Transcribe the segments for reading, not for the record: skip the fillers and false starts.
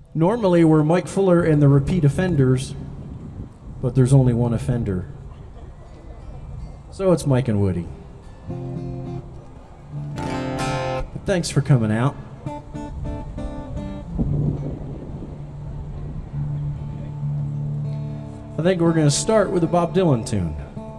Normally we're Mike Fuller and the repeat offenders, but there's only one offender. So it's Mike and Woody. But thanks for coming out. I think we're going to start with a Bob Dylan tune.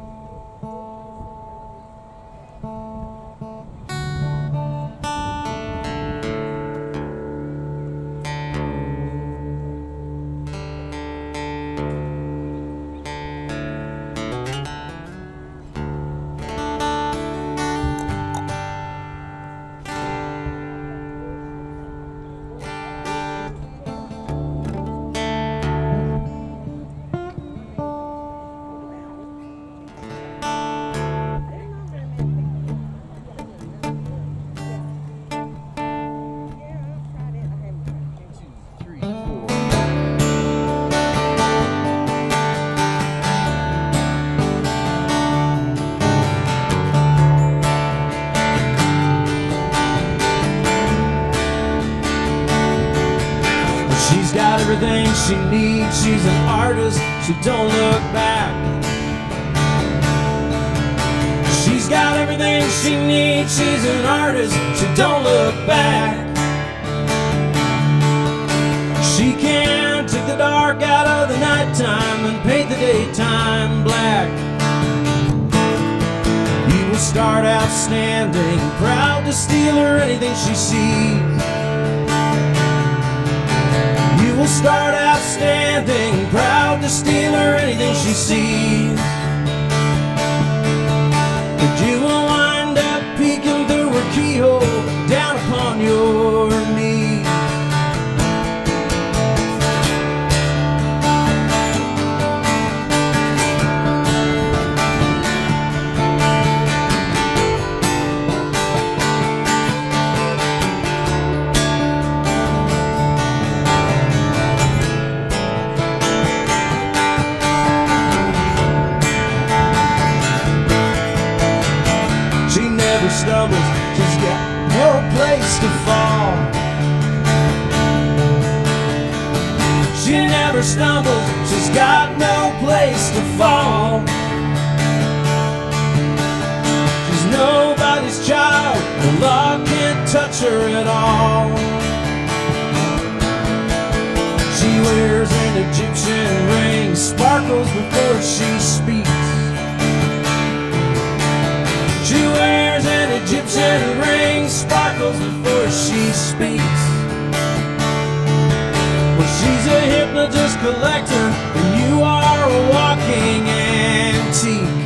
She's got everything she needs. She's an artist, she don't look back. She's got everything she needs. She's an artist, she don't look back. She can take the dark out of the nighttime and paint the daytime black. You will start out standing, proud to steal her anything she sees. Will start out standing, proud to steal her anything she sees. But you will wind up peeking through her keyhole, down upon your knees. Stumbles, she's got no place to fall. She never stumbles, she's got no place to fall. She's nobody's child, the law can't touch her at all. She wears an Egyptian ring, sparkles before she speaks. She wears an Egyptian ring, sparkles before she speaks. Well, she's a hypnotist collector, and you are a walking antique.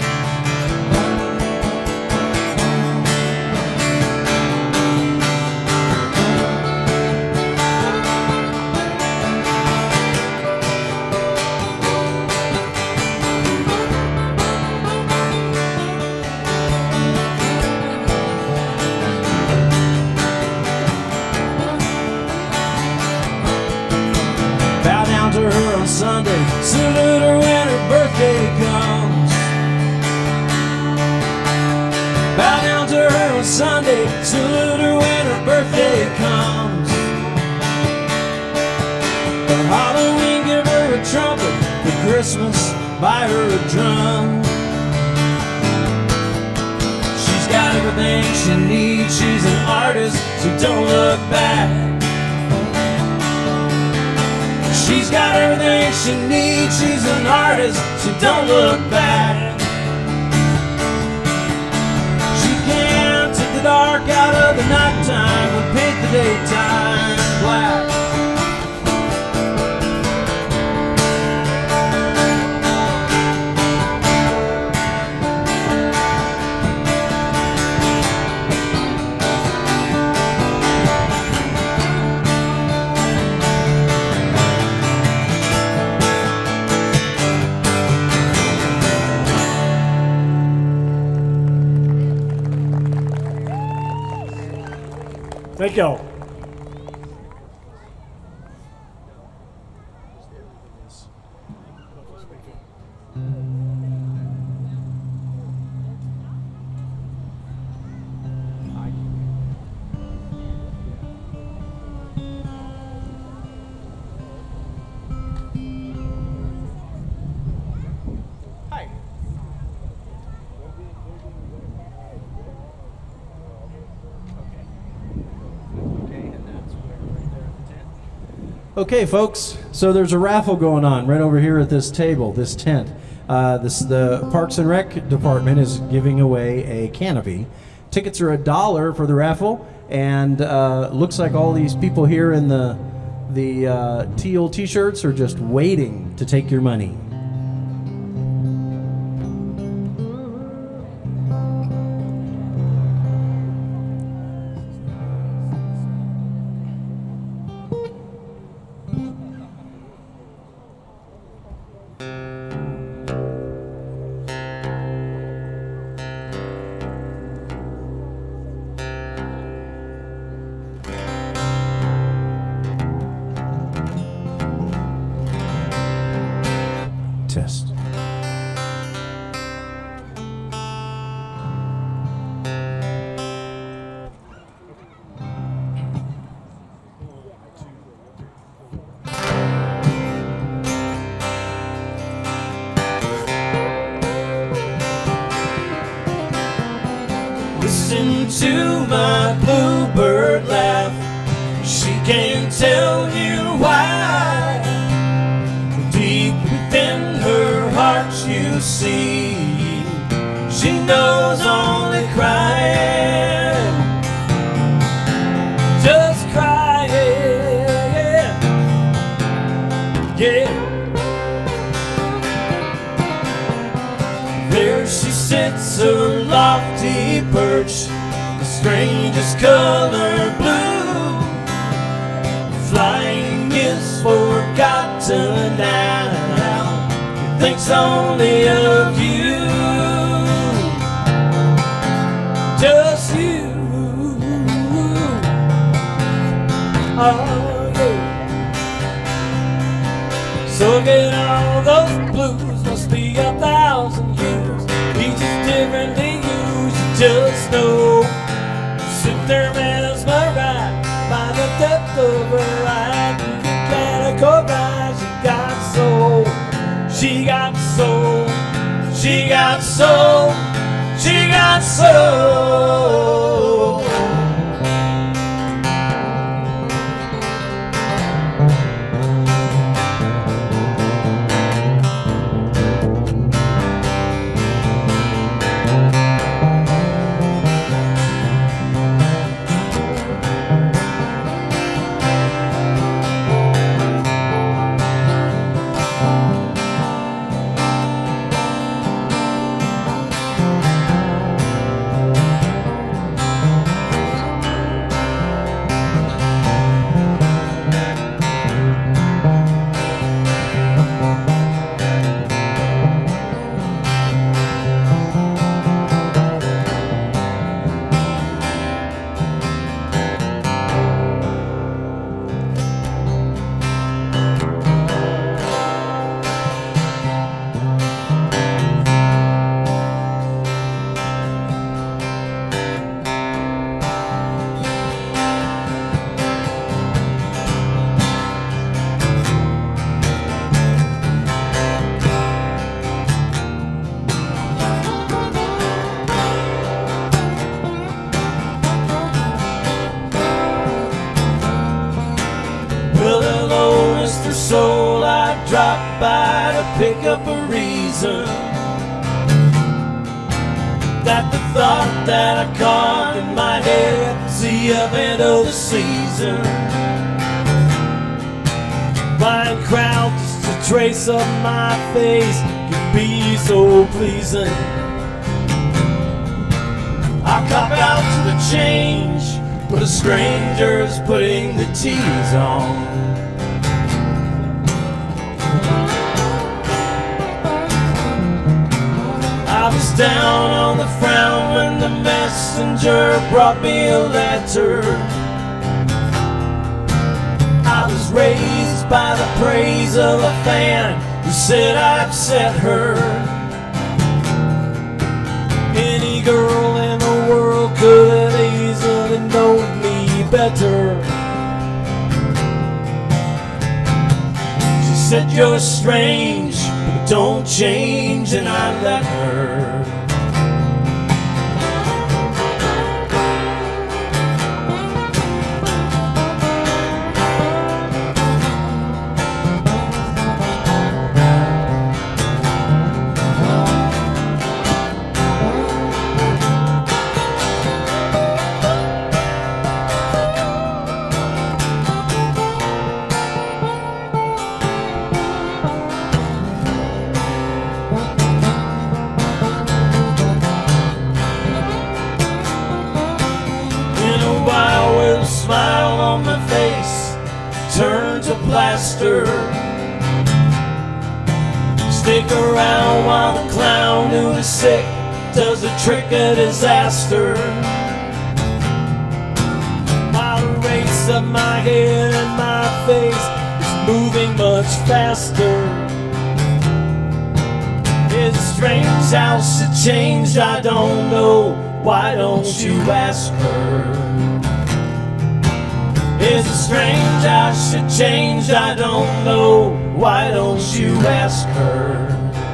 To her on Sunday, salute her when her birthday comes. Bow down to her on Sunday, salute her when her birthday comes. For Halloween, give her a trumpet. For Christmas, buy her a drum. She's got everything she needs. She's an artist, so don't look back. She's got everything she needs. She's an artist, so don't look back. She can take the dark out of the nighttime and paint the daytime black. Thank y'all. Okay, folks, so there's a raffle going on right over here at this table, this tent. The Parks and Rec department is giving away a canopy. Tickets are $1 for the raffle, and looks like all these people here in the teal t-shirts are just waiting to take your money. Test. Listen to my bluebird laugh. She can't tell you why. Deep within her heart, you see, she knows only crying, just crying, yeah. There she sits, her lofty perch, the strangest color blue. Flying is forgotten now. He thinks only of you, just you. Oh yeah. So get all those blues, must be 1,000 years. Each is different to you, you just know. Sit there mesmerized by the depth of her eye. You can categorize, she got soul, she got soul, she got soul, she got soul. Soul, I dropped by to pick up a reason that the thought that I caught in my head was the event of the season. Blind crowd, just a trace of my face could be so pleasing. I cop out to the change, but a stranger's putting the tease on. I was down on the frown when the messenger brought me a letter. I was raised by the praise of a fan who said I upset her. Any girl in the world could have easily known me better. She said, you're strange, but don't change, and I let her. of plaster. Stick around while the clown who is sick does a trick of disaster. While the race of my head and my face is moving much faster. Is it strange how she changed? I don't know. Why don't you ask her? Is it strange how she changed? I don't know. Why don't you ask her?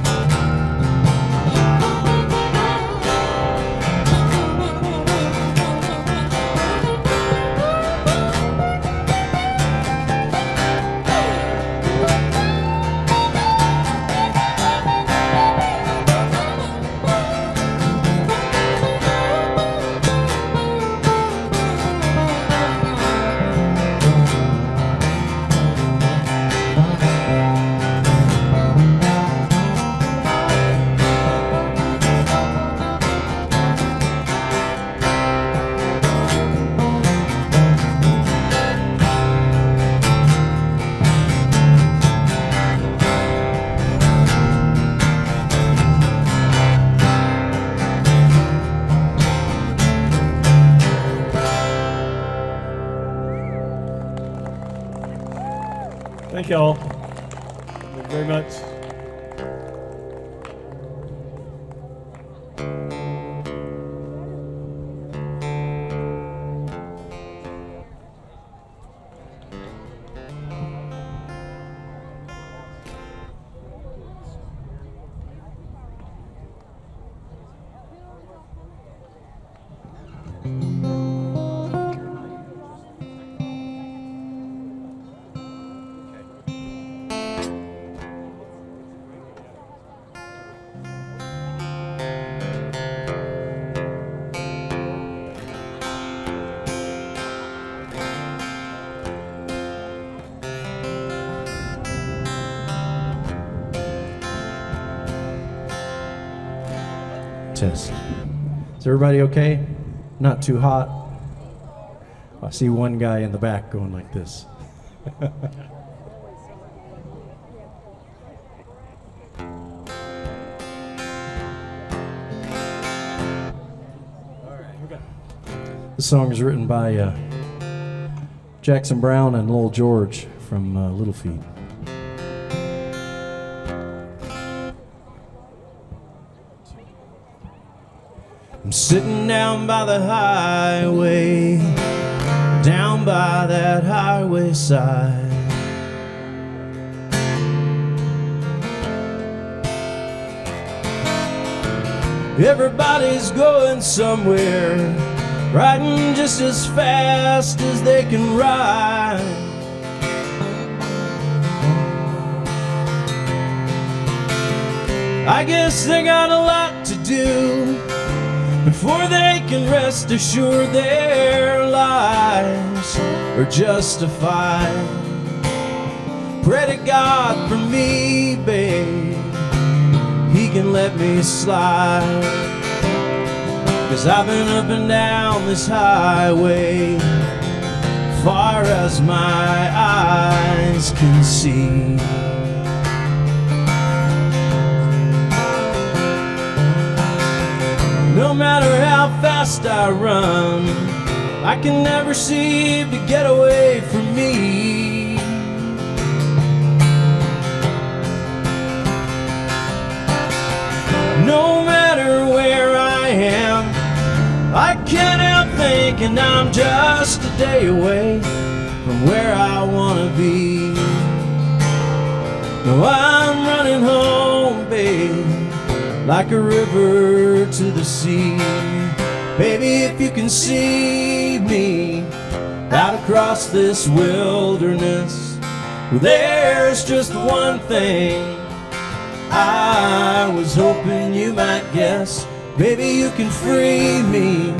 Thank you all. Thank you very much. Test. Is everybody okay? Not too hot? I see one guy in the back going like this. This song is written by Jackson Brown and Lowell George from Little Feat. I'm sitting down by the highway, down by that highway side. Everybody's going somewhere, riding just as fast as they can ride. I guess they got a lot to do before they can rest assured their lives are justified. Pray to God for me, babe, He can let me slide. 'Cause I've been up and down this highway far as my eyes can see. No matter how fast I run, I can never seem to get away from me. No matter where I am, I can't help thinking I'm just a day away from where I wanna be. No, I'm running home, babe, like a river to the sea. Baby, if you can see me out across this wilderness, well, there's just one thing I was hoping you might guess. Baby, you can free me,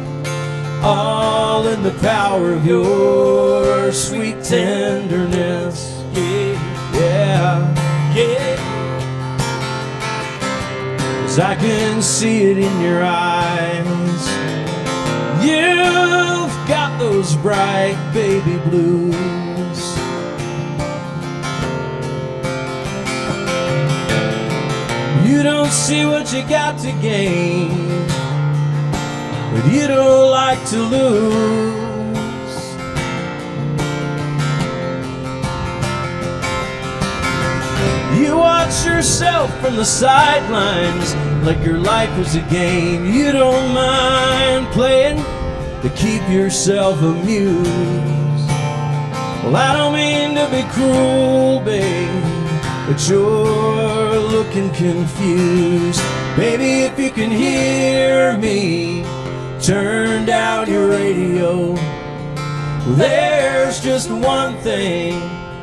all in the power of your sweet tenderness. Yeah, yeah, yeah. 'Cause I can see it in your eyes. You've got those bright baby blues. don't see what you got to gain, but you don't like to lose. You watch yourself from the sidelines like your life was a game. You don't mind playing to keep yourself amused. Well, I don't mean to be cruel, babe, but you're looking confused. Baby, if you can hear me, turn down your radio. There's just one thing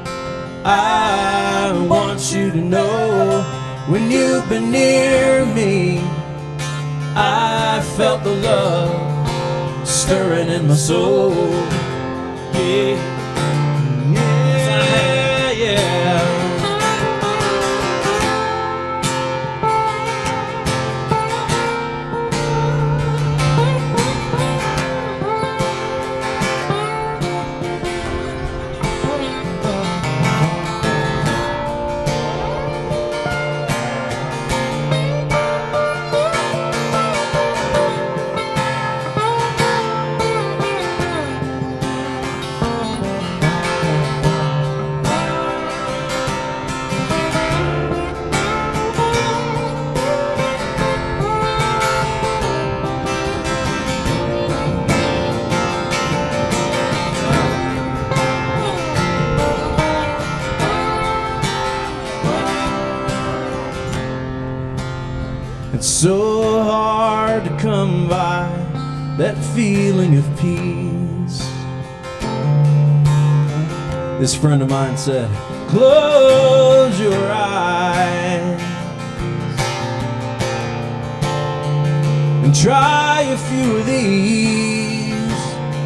I want you to know. When you've been near me, I felt the love stirring in my soul. Yeah, yeah, yeah. It's so hard to come by that feeling of peace. This friend of mine said, close your eyes and try a few of these.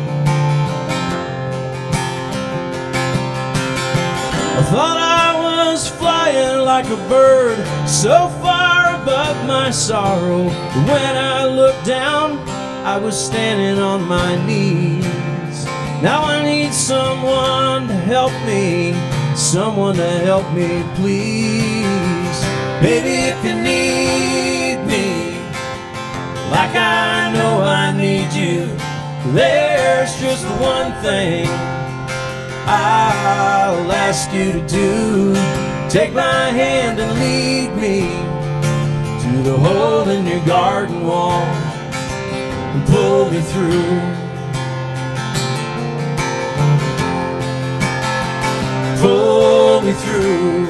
I thought I was flying like a bird, so far above my sorrow. When I looked down, I was standing on my knees. Now I need someone to help me, someone to help me, please. Baby, if you need me, like I know I need you, there's just one thing I'll ask you to do. Take my hand and lead me to the hole in your garden wall and pull me through. Pull me through.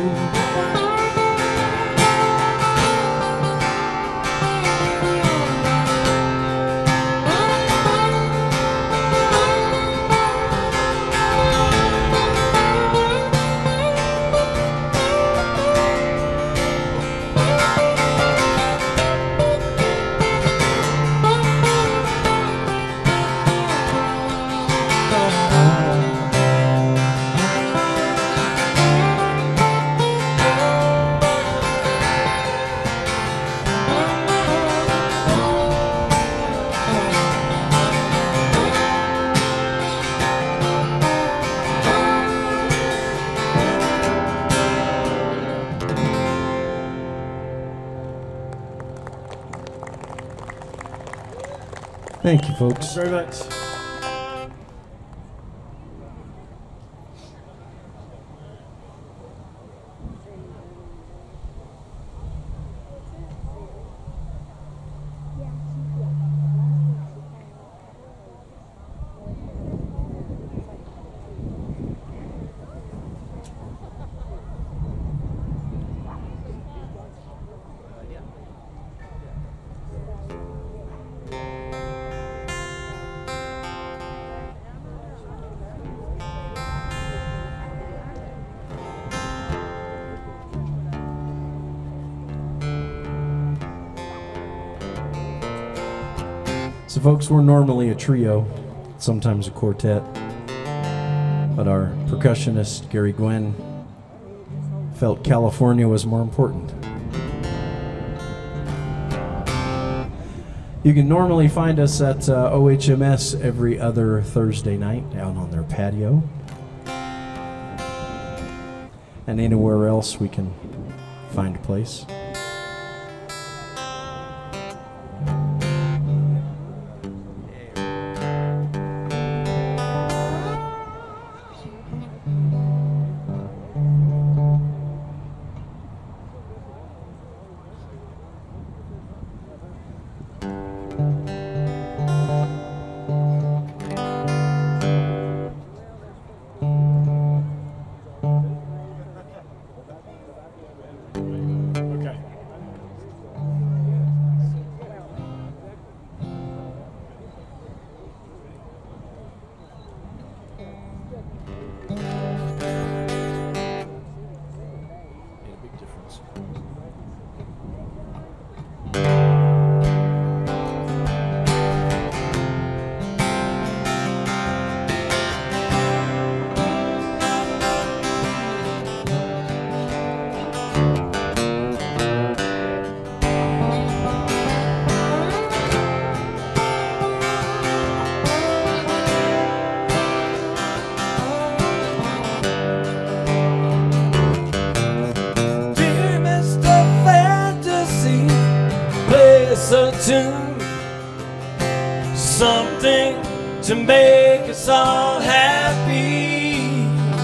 Thank you, folks. Thank you very much. So folks, we're normally a trio, sometimes a quartet, but our percussionist, Gary Gwynn, felt California was more important. You can normally find us at OHMS every other Thursday night out on their patio. And anywhere else we can find a place. tune, something to make us all happy.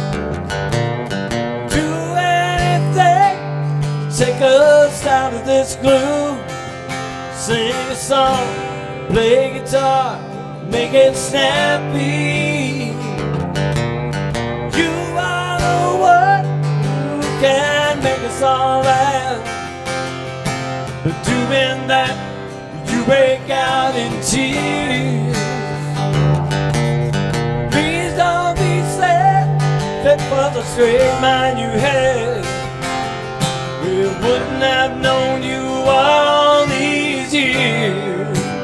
Do anything, take us out of this gloom. Sing a song, play guitar, make it snappy. You are the one who can make us all laugh. But doing that, you break out in tears. Please don't be sad, that was a straight mind you had. We wouldn't have known you all these years.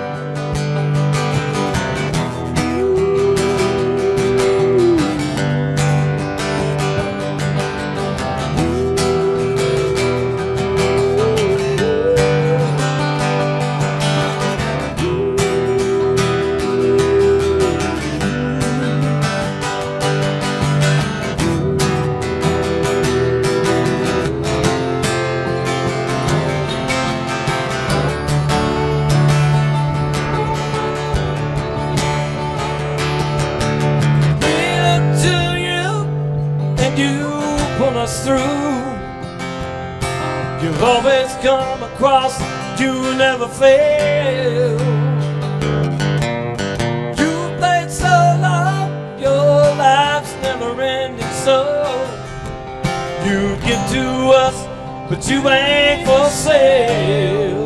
Us through. You've always come across, you never fail. You played so long, your life's never ending, so you get to us, but you ain't for sale.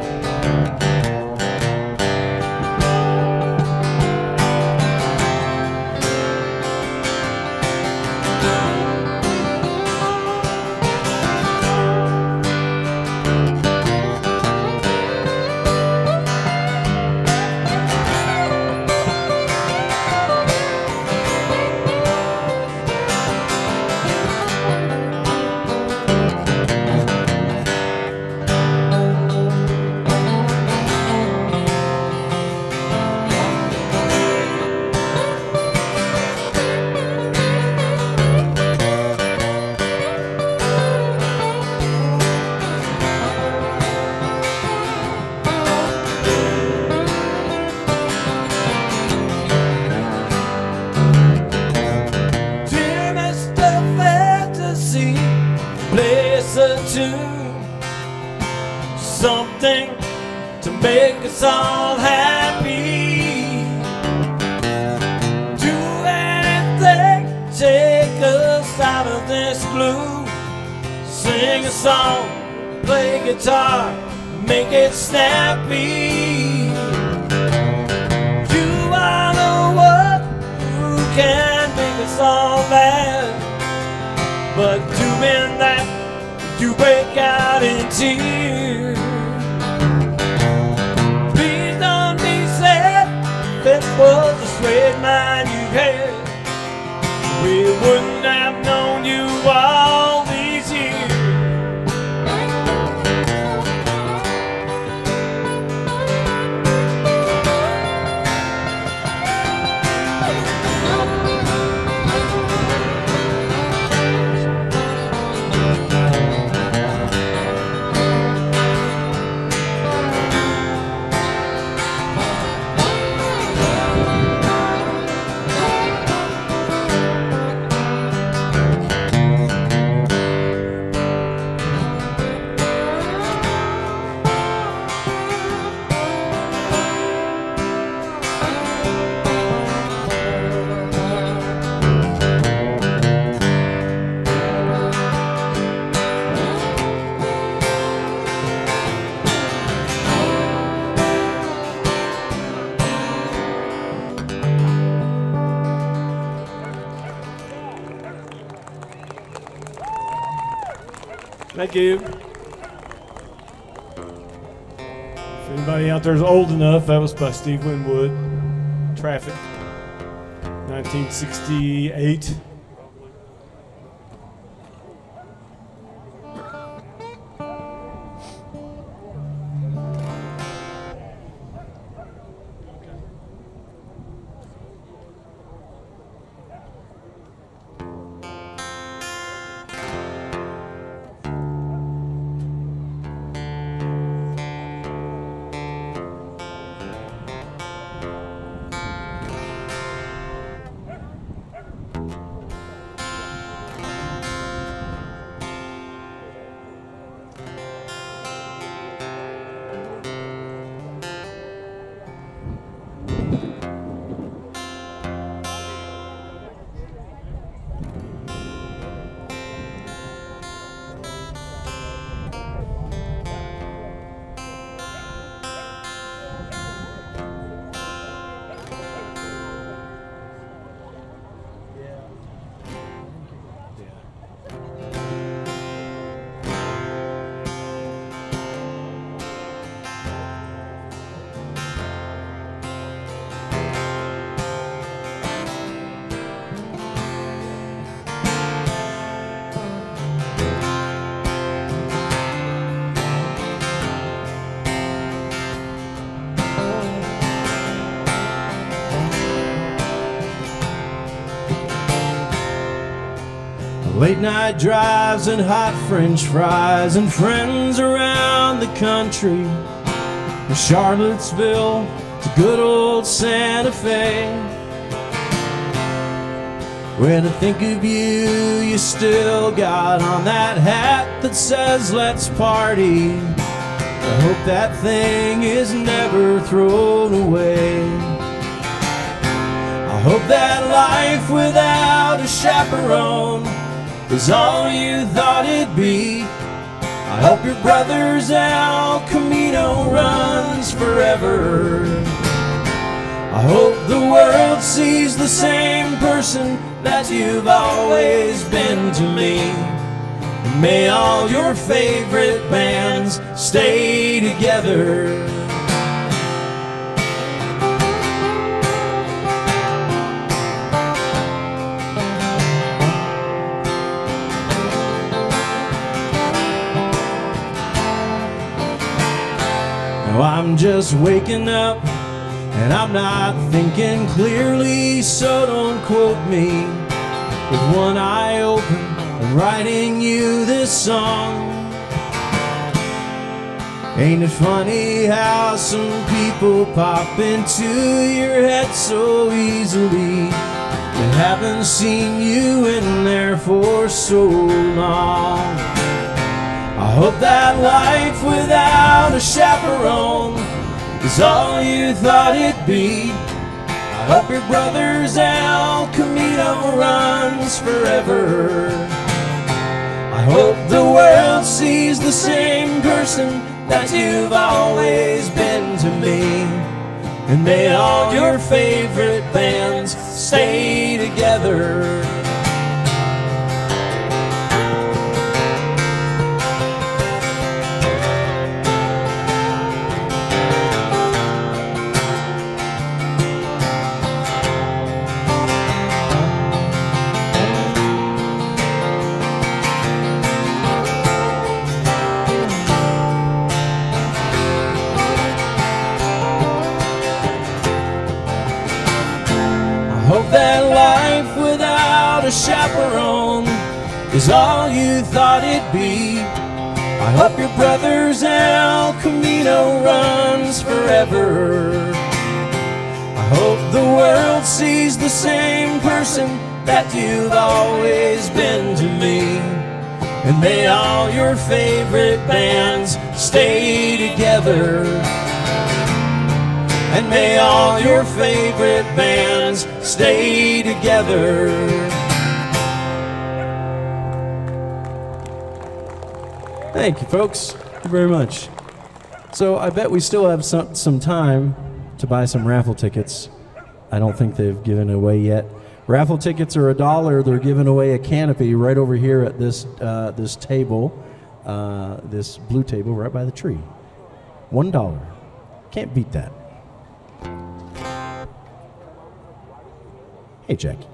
Something to make us all happy. Do anything, take us out of this gloom. Sing a song, play guitar, make it snappy. You are the one who can make us all laugh. But doing that, you break out in tears. Please don't be sad, that was a straight mind you had. We wouldn't have known you all these years. Thank you. If anybody out there is old enough, that was by Steve Winwood. Traffic, 1968. Late night drives and hot French fries and friends around the country. From Charlottesville to good old Santa Fe. When I think of you, you still got on that hat that says let's party. I hope that thing is never thrown away. I hope that life without a chaperone is all you thought it'd be. I hope your brother's El Camino runs forever. I hope the world sees the same person that you've always been to me. And may all your favorite bands stay together. Now I'm just waking up and I'm not thinking clearly, so don't quote me. With one eye open, I'm writing you this song. Ain't it funny how some people pop into your head so easily? They haven't seen you in there for so long. I hope that life without a chaperone is all you thought it'd be. I hope your brother's El Camino runs forever. I hope the world sees the same person that you've always been to me. And may all your favorite bands stay together. Hope that life without a chaperone is all you thought it'd be. I hope your brother's El Camino runs forever. I hope the world sees the same person that you've always been to me. And may all your favorite bands stay together. And may all your favorite bands stay together. Thank you, folks. Thank you very much. So I bet we still have some time to buy some raffle tickets. I don't think they've given away yet. Raffle tickets are $1. They're giving away a canopy right over here at this this table, this blue table right by the tree. $1. Can't beat that. Hey, Jackie.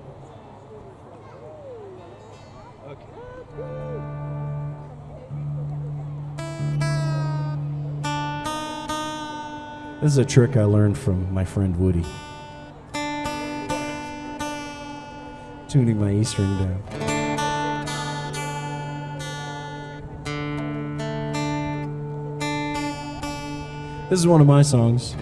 Okay. This is a trick I learned from my friend Woody. Tuning my E string down. This is one of my songs.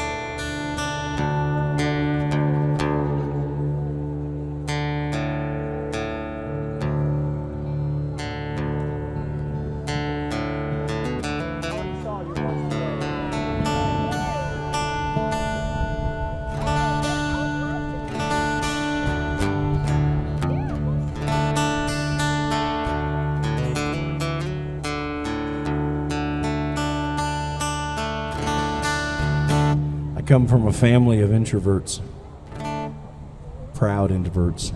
I come from a family of introverts, proud introverts.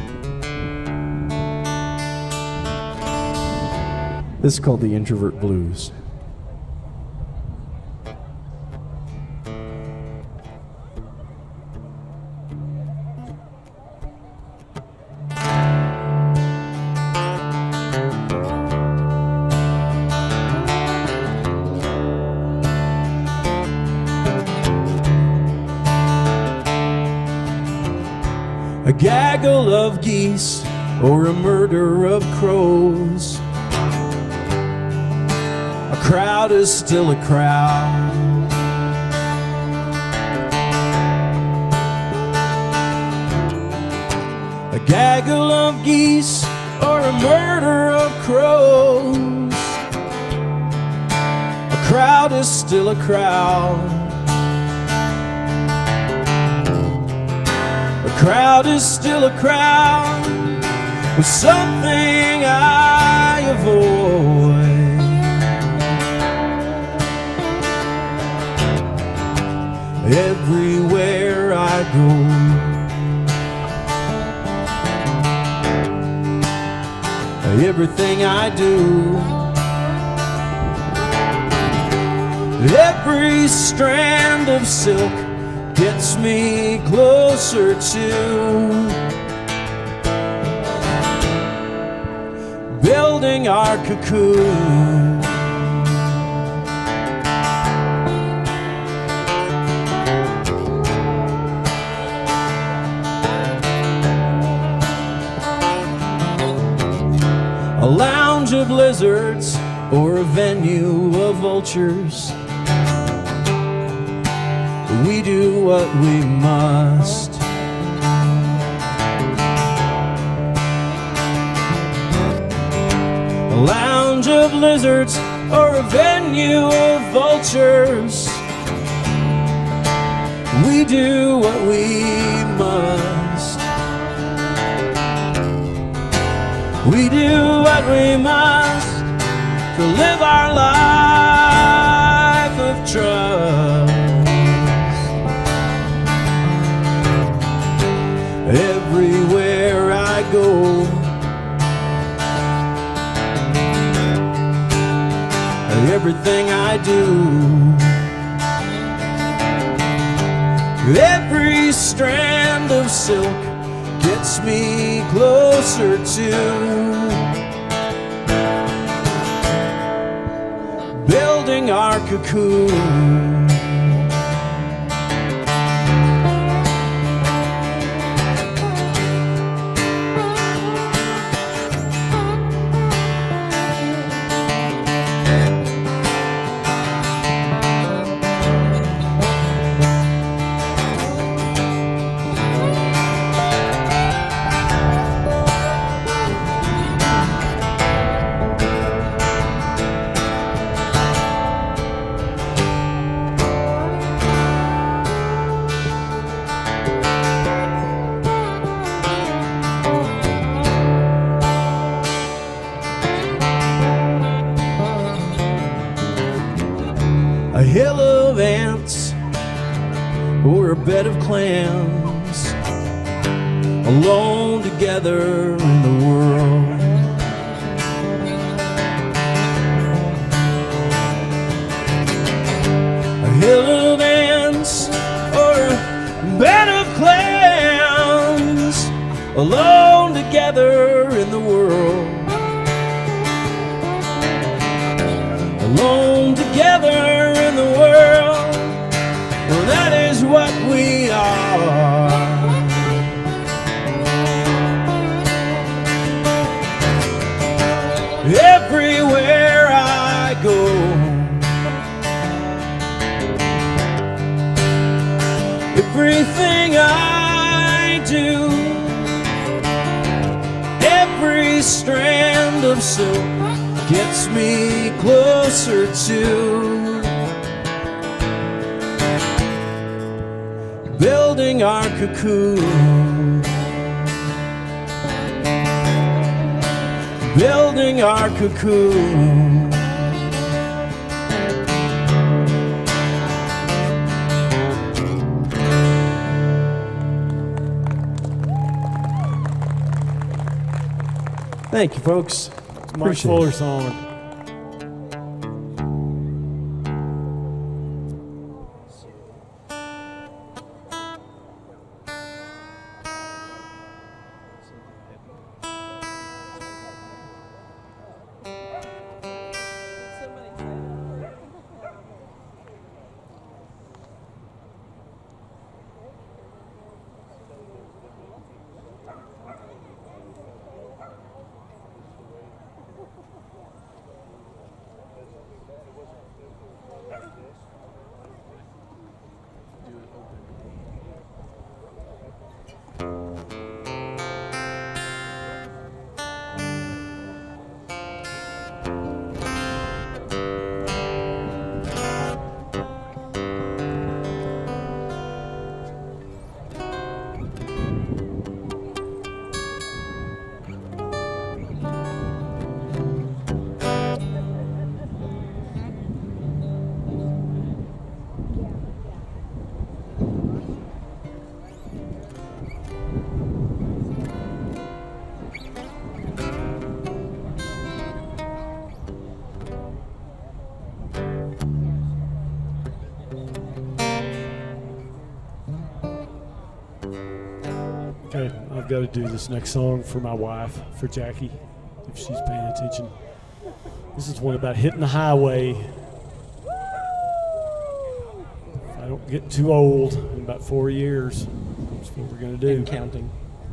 This is called the Introvert Blues. A gaggle of geese or a murder of crows. A crowd is still a crowd. A gaggle of geese or a murder of crows. A crowd is still a crowd. A crowd is still a crowd. With something I avoid. Everywhere I go, everything I do, every strand of silk gets me closer to building our cocoon. A lounge of lizards or a venue of vultures. We do what we must. A lounge of lizards or a venue of vultures. We do what we must. We do what we must to live our life of trust. Everywhere I go, everything I do, every strand of silk gets me closer to building our cocoon. A hill of ants or a bed of clams, alone together in the world. A hill of ants or a bed of clams, alone together in the world. Alone together in the world, well, that is what we are. Everywhere I go, everything I do, every strand of silk gets me closer to building our cocoon. Building our cocoon. Thank you, folks. Mike Fuller song. I've got to do this next song for my wife, for Jackie, if she's paying attention. This is one about hitting the highway. If I don't get too old in about 4 years, that's what we're going to do. And counting.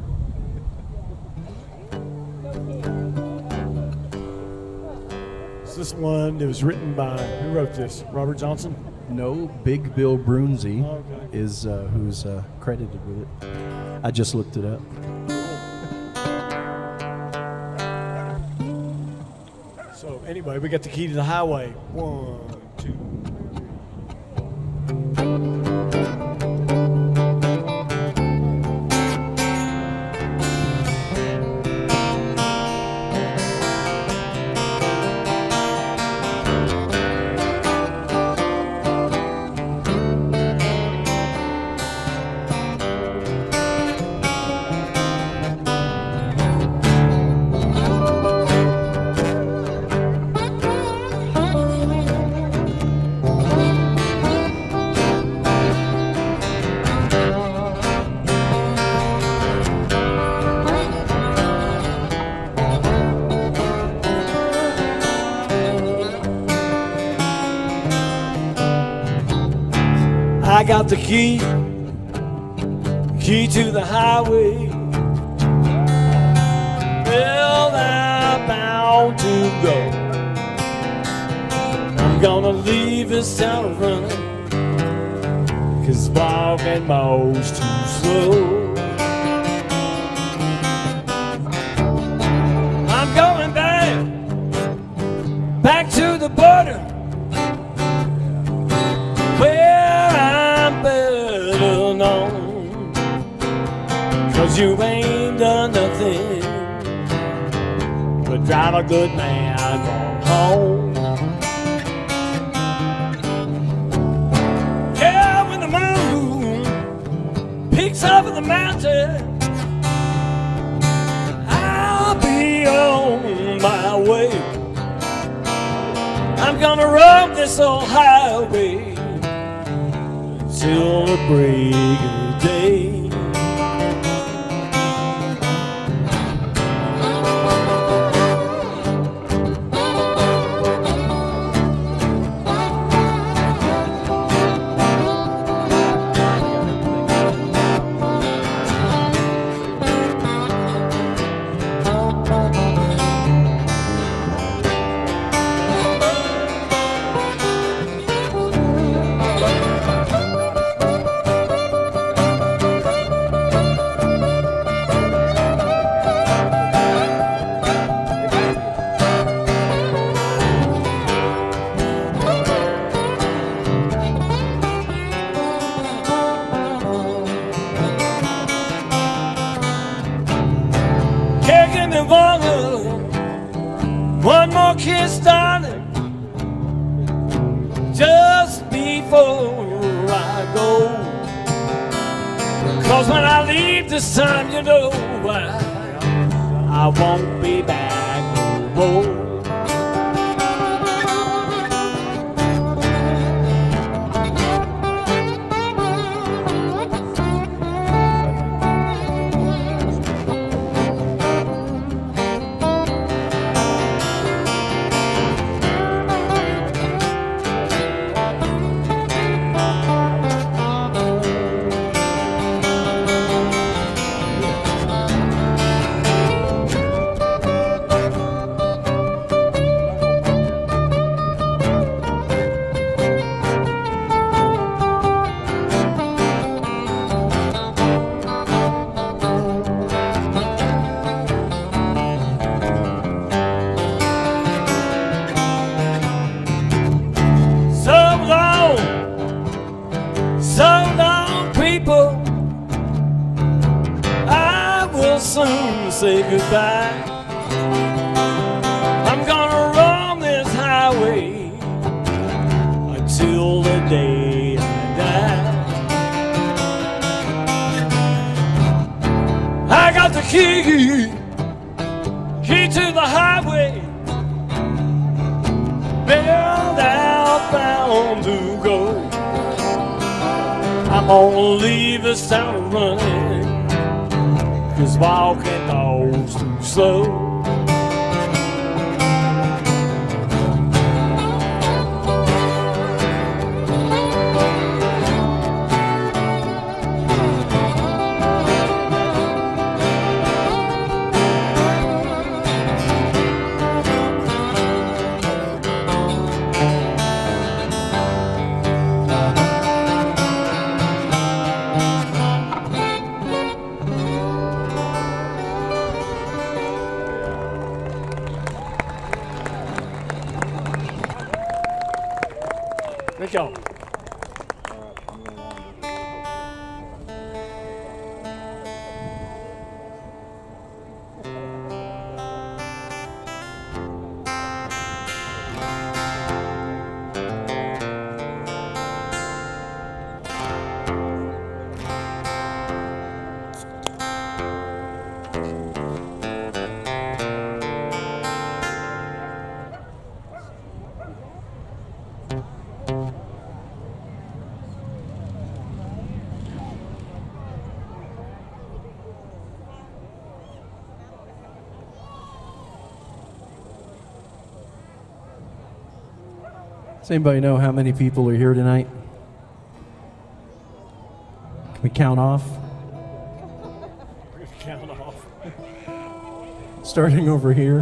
This one, it was written by, who wrote this? Robert Johnson? No, Big Bill Brunzi Okay. is who's credited with it. I just looked it up. So anyway, we got the key to the highway. 1, 2, 3. I got the key to the highway. Well, I'm bound to go. I'm gonna leave this town running, 'cause walking moves too slow. I'm going back to the border, where I'm better known. 'Cause you ain't done nothing but drive a good man home. Yeah, when the moon peaks over the mountain, I'll be on my way. I'm gonna roam this old highway till the break of day. One more kiss, darling, just before I go. 'Cause when I leave this time, you know I won't be back no more. Soon say goodbye. I'm gonna roam this highway until the day I die. I got the key to the highway, bound out, bound to go. I'm gonna leave this town running, 'cause walking goes too slow. Good job. Does anybody know how many people are here tonight? Can we count off? Count off. Starting over here.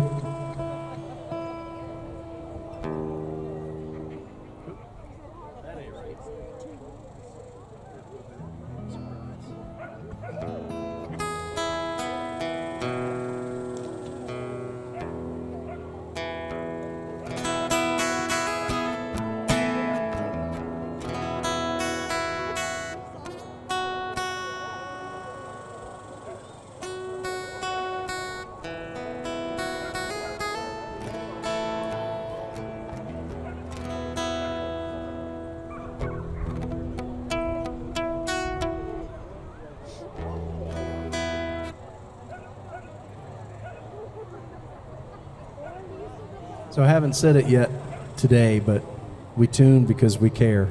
So I haven't said it yet today, but we tune because we care.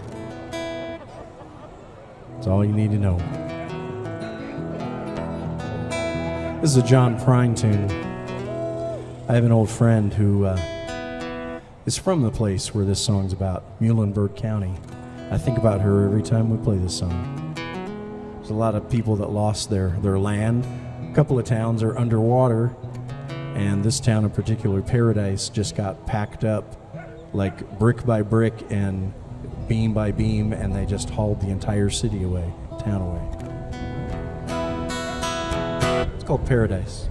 That's all you need to know. This is a John Prine tune. I have an old friend who is from the place where this song's about, Muhlenberg County. I think about her every time we play this song. There's a lot of people that lost their land. A couple of towns are underwater. And this town in particular, Paradise, just got packed up like brick by brick and beam by beam, and they just hauled the entire city away, town away. It's called Paradise.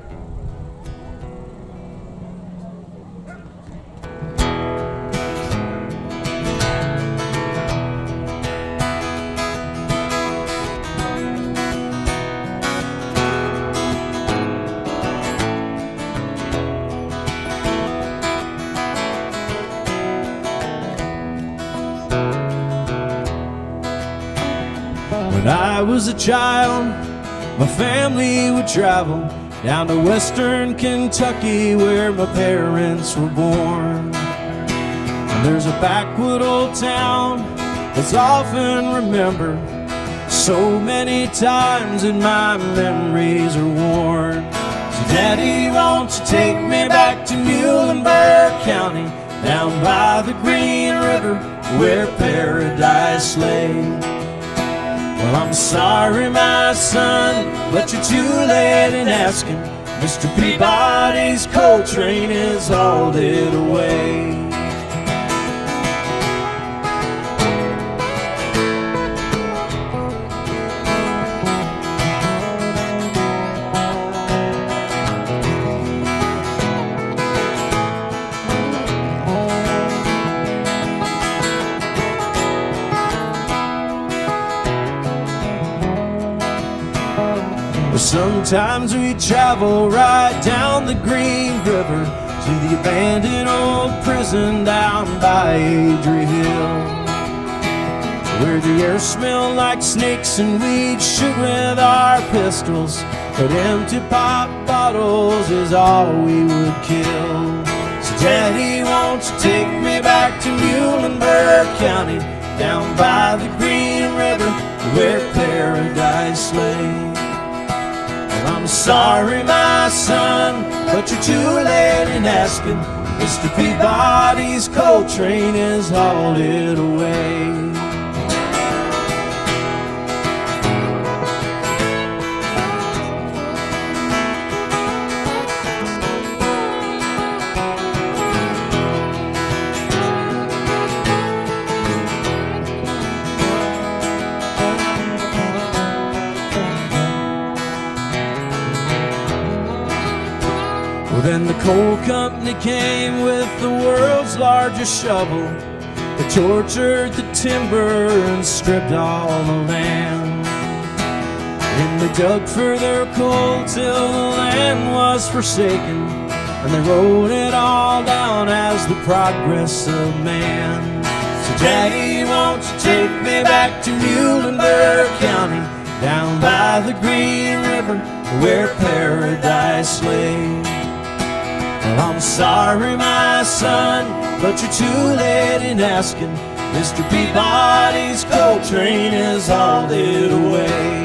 When I was a child, my family would travel down to western Kentucky where my parents were born. And there's a backwood old town that's often remembered so many times that my memories are worn. So Daddy, won't you take me back to Muhlenberg County, down by the Green River where Paradise lay? Well, I'm sorry, my son, but you're too late in asking. Mr. Peabody's coal train is hauled it away. Sometimes we travel right down the Green River to the abandoned old prison down by Adrie Hill, where the air smelled like snakes and we'd shoot with our pistols, but empty pop bottles is all we would kill. So Daddy, won't you take me back to Muhlenberg County, down by the Green River where Paradise lay? I'm sorry, my son, but you're too late in asking. Mr. Peabody's coal train is hauled away. Then the coal company came with the world's largest shovel. They tortured the timber and stripped all the land. And they dug for their coal till the land was forsaken, and they wrote it all down as the progress of man. So Daddy, won't you take me back to Muhlenberg County, down by the Green River where paradise lay? Well, I'm sorry, my son, but you're too late in asking. Mr. Peabody's coal train is hauled away.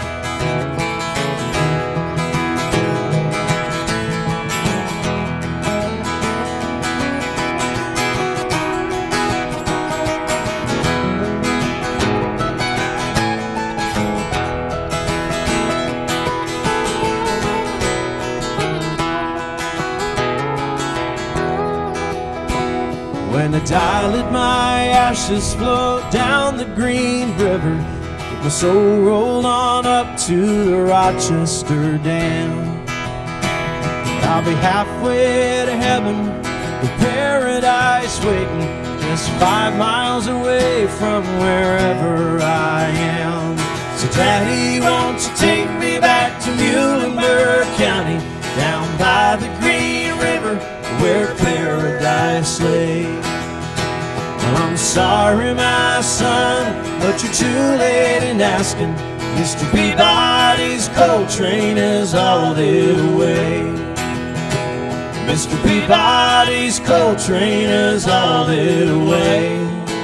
When I die, let my ashes float down the Green River, with my soul rolled on up to the Rochester Dam. I'll be halfway to heaven, with paradise waiting, just 5 miles away from wherever I am. So Daddy, won't you take me back to Muhlenberg County, down by the Green River where paradise lay? Well, I'm sorry, my son, but you're too late in asking. Mr. Peabody's coal train is hauled away. Mr. Peabody's coal train is hauled away.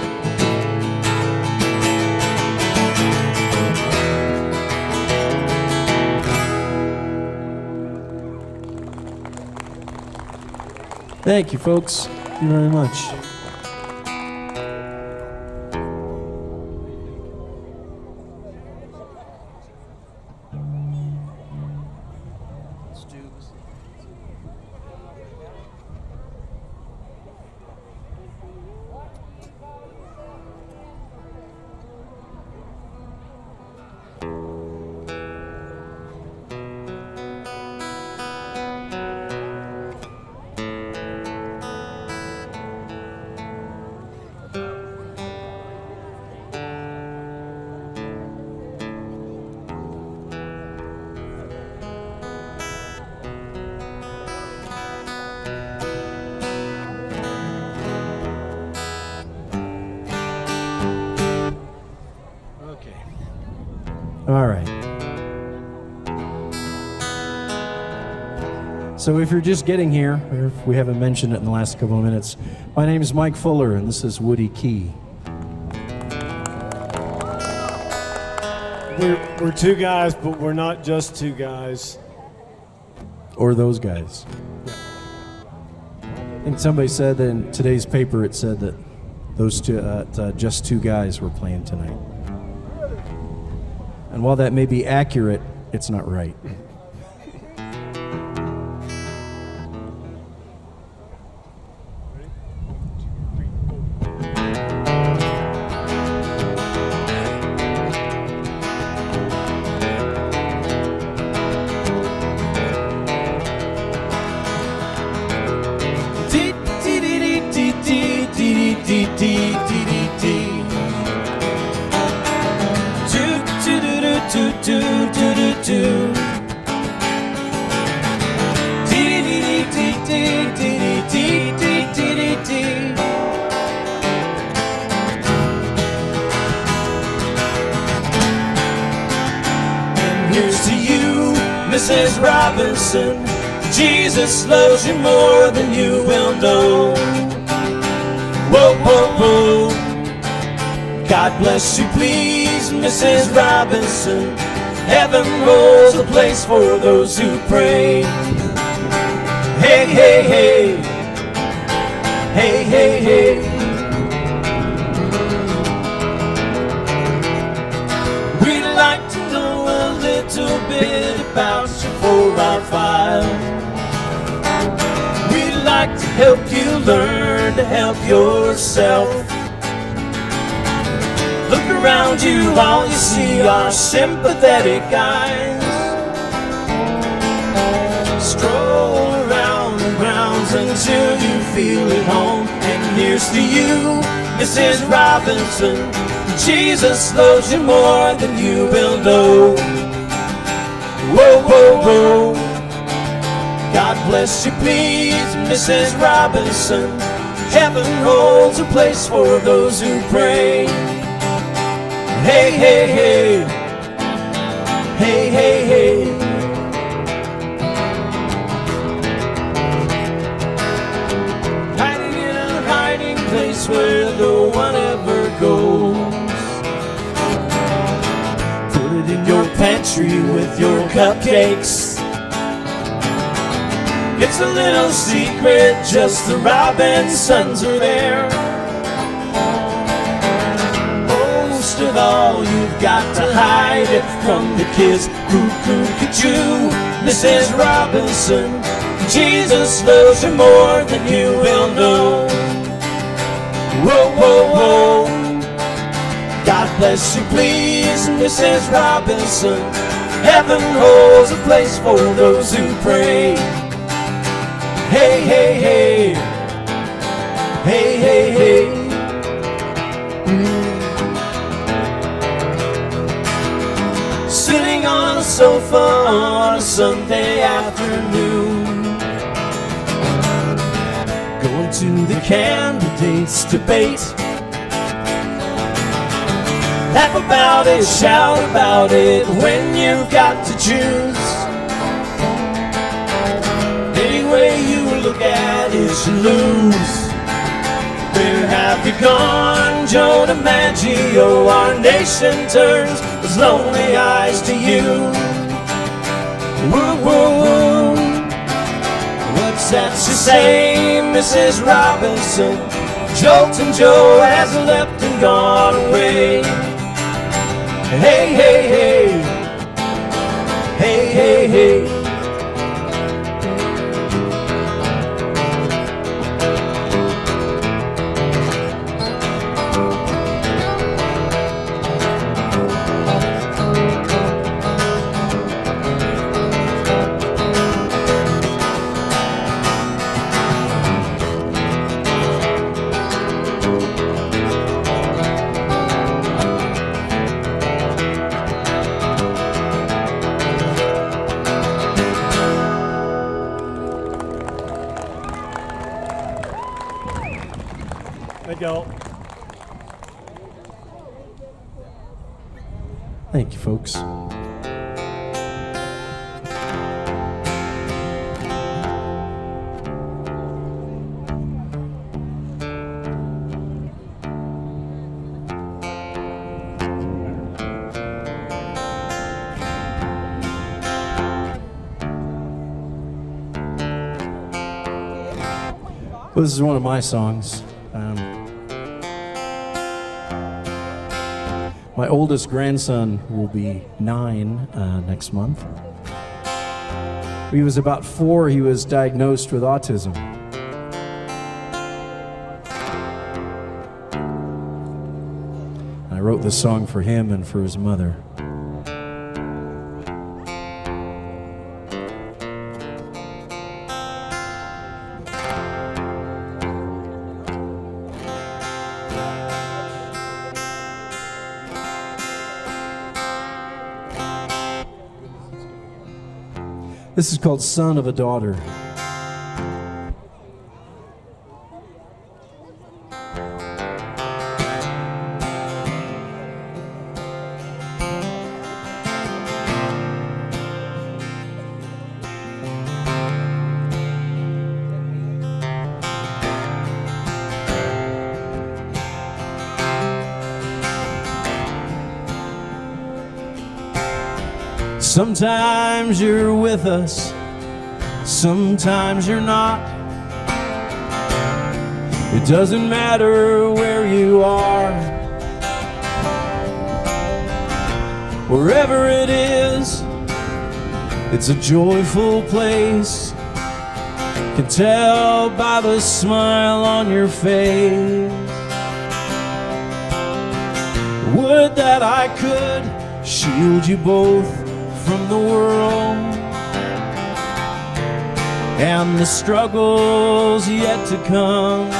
Thank you, folks. Thank you very much. All right. So if you're just getting here, or if we haven't mentioned it in the last couple of minutes, my name is Mike Fuller, and this is Woody Key. We're two guys, but we're not just two guys. Or those guys. I think somebody said that in today's paper, it said that those two, just two guys were playing tonight. And while that may be accurate, it's not right. Mrs. Robinson, Jesus loves you more than you will know. Whoa, whoa, whoa. God bless you, please, Mrs. Robinson. Heaven holds a place for those who pray. Hey, hey, hey. Hey, hey, hey. We'd like to know a little bit about you for our file. We'd like to help you learn to help yourself. Look around you, all you see are sympathetic eyes. Stroll around the grounds until you feel at home. And here's to you, Mrs. Robinson. Jesus loves you more than you will know. Whoa, whoa, whoa. God bless you, please, Mrs. Robinson. Heaven holds a place for those who pray. Hey, hey, hey. Hey, hey, hey. Hiding in a hiding place where no one ever goes. Put it in your pantry with your cupcakes. It's a little secret, just the Robinsons are there. Most of all, you've got to hide it from the kids. Cuckoo-cuckoo, Mrs. Robinson. Jesus loves you more than you will know. Whoa, whoa, whoa. God bless you, please, Mrs. Robinson. Heaven holds a place for those who pray. Hey, hey, hey. Hey, hey, hey. Sitting on a sofa on a Sunday afternoon, going to the candidates' debate. Laugh about it, shout about it when you've got to choose. Any way you look at it, you lose. Where have you gone, Joe DiMaggio? Our nation turns its lonely eyes to you. Woo, woo, woo. What's that you say, Mrs. Robinson? Joltin' Joe has left and gone away. Hey, hey, hey. Hey, hey, hey. Thank y'all. Thank you, folks. Well, this is one of my songs. My oldest grandson will be 9 next month. When he was about 4, he was diagnosed with autism. I wrote this song for him and for his mother. This is called Son of a Daughter. Sometimes you're with us, sometimes you're not. It doesn't matter where you are. Wherever it is, it's a joyful place. Can tell by the smile on your face. Would that I could shield you both from the world and the struggles yet to come.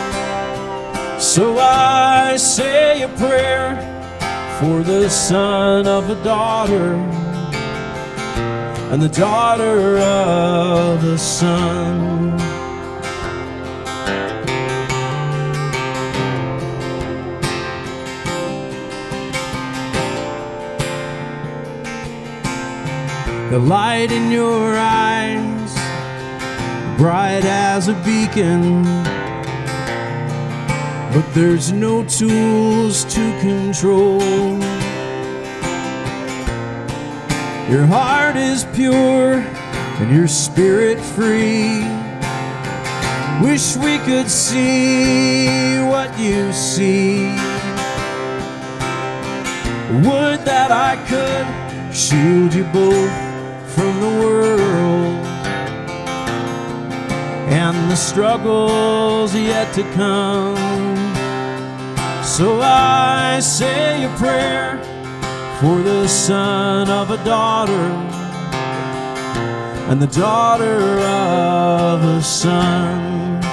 So I say a prayer for the son of a daughter and the daughter of a son. The light in your eyes, bright as a beacon, but there's no tools to control. Your heart is pure and your spirit free. Wish we could see what you see. Would that I could shield you both from the world and the struggles yet to come. So I say a prayer for the son of a daughter and the daughter of a son.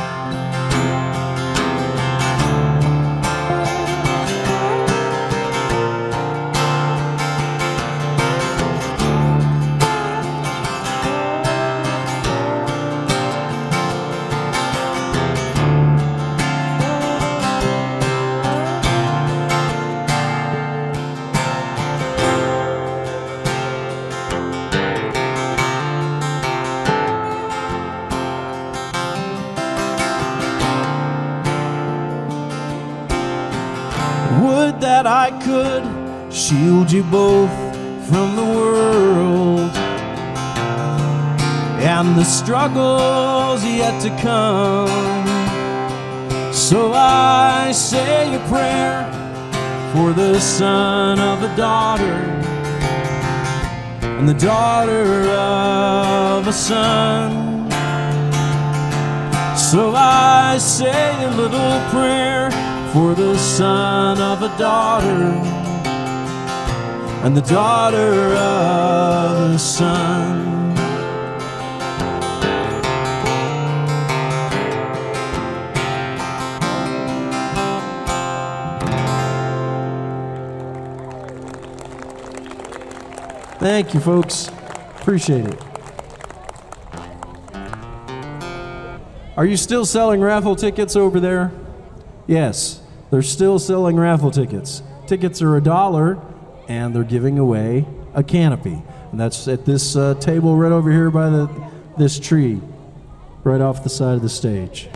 Would that I could shield you both from the world and the struggles yet to come. So I say a prayer for the son of a daughter and the daughter of a son. So I say a little prayer for the son of a daughter and the daughter of a son. Thank you, folks. Appreciate it. Are you still selling raffle tickets over there? Yes, they're still selling raffle tickets. Tickets are $1, and they're giving away a canopy. And that's at this table right over here by this tree, right off the side of the stage.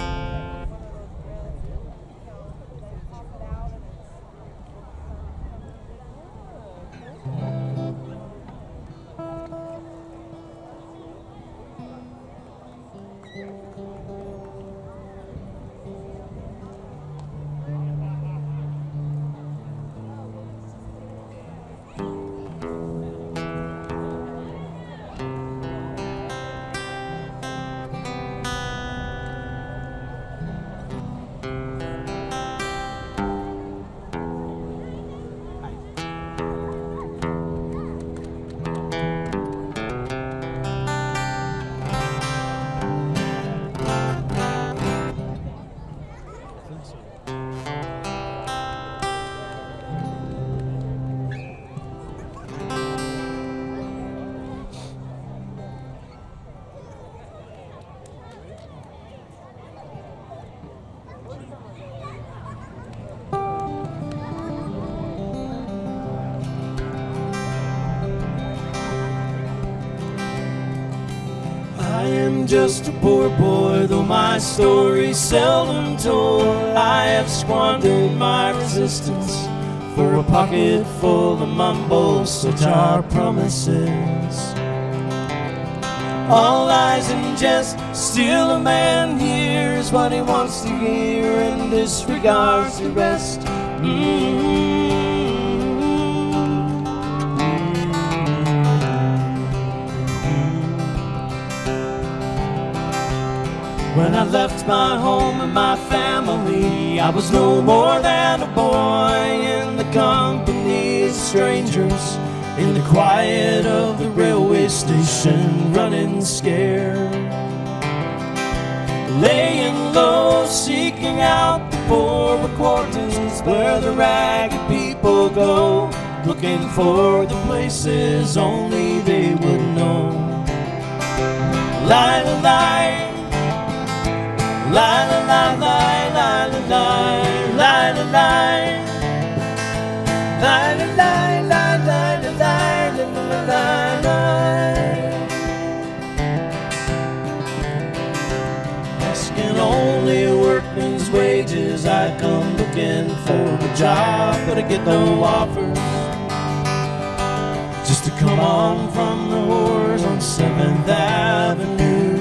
I am just a poor boy, though my story's seldom told. I have squandered my resistance for a pocket full of mumbles, such are promises. All lies and jest, still a man hears what he wants to hear and disregards the rest. When I left my home and my family, I was no more than a boy in the company of strangers, in the quiet of the railway station, running scared, laying low, seeking out the poorer quarters where the ragged people go, looking for the places only they would know. Lie, lie, lie. Lie, lie, lie, lie, lie, lie, lie, lie, lie. Lie, lie, lie, lie, lie, lie, lie, lie, lie. Asking only workman's wages, I come looking for a job, but I get no offers. Just to come on from the whores on 7th Avenue.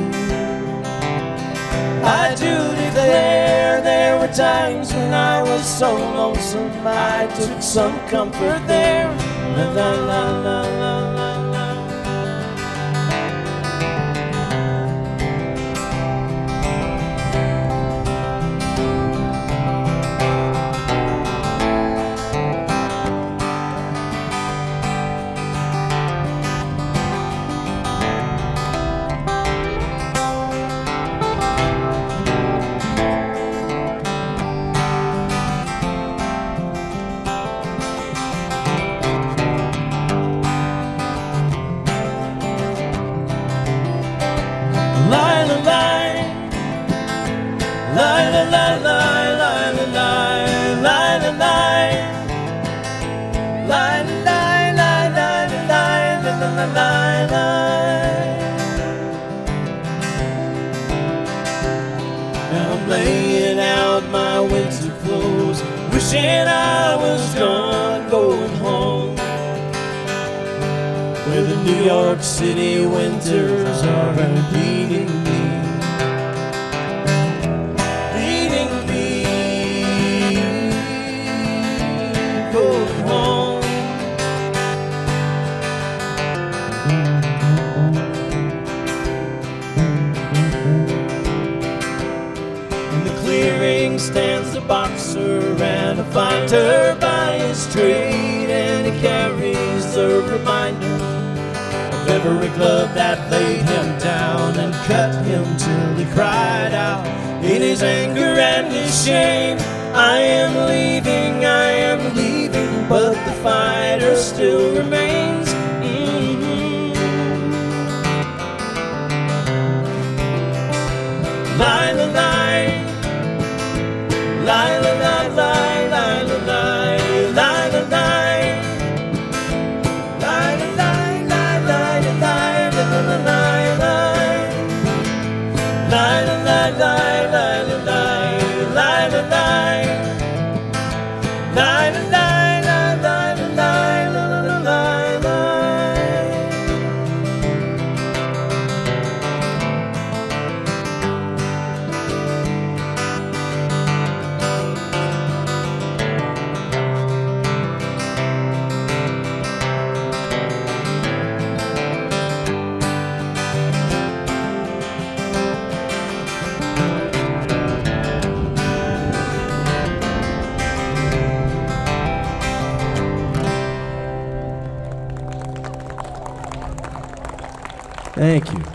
I do declare there were times when I was so lonesome I took some comfort there. La la la la la la la. Now I'm laying out my winter clothes, wishing I was gone, going home, where the New York City winters are beating me, beating me, going home. Stands the boxer and I find her by his trade, and he carries the reminder of every glove that laid him down and cut him till he cried out in his anger and his shame, I am leaving, but the fighter still remains. Lie, lie, lie. Lie, lie, lie, lie, lie, lie, lie, lie, lie. Lie, lie, lie, lie, lie, lie, lie, lie, lie. Lie, lie, lie, lie, lie, lie, lie, lie, lie. Lie, lie, lie, lie, lie, lie, lie, lie, lie. Thank you.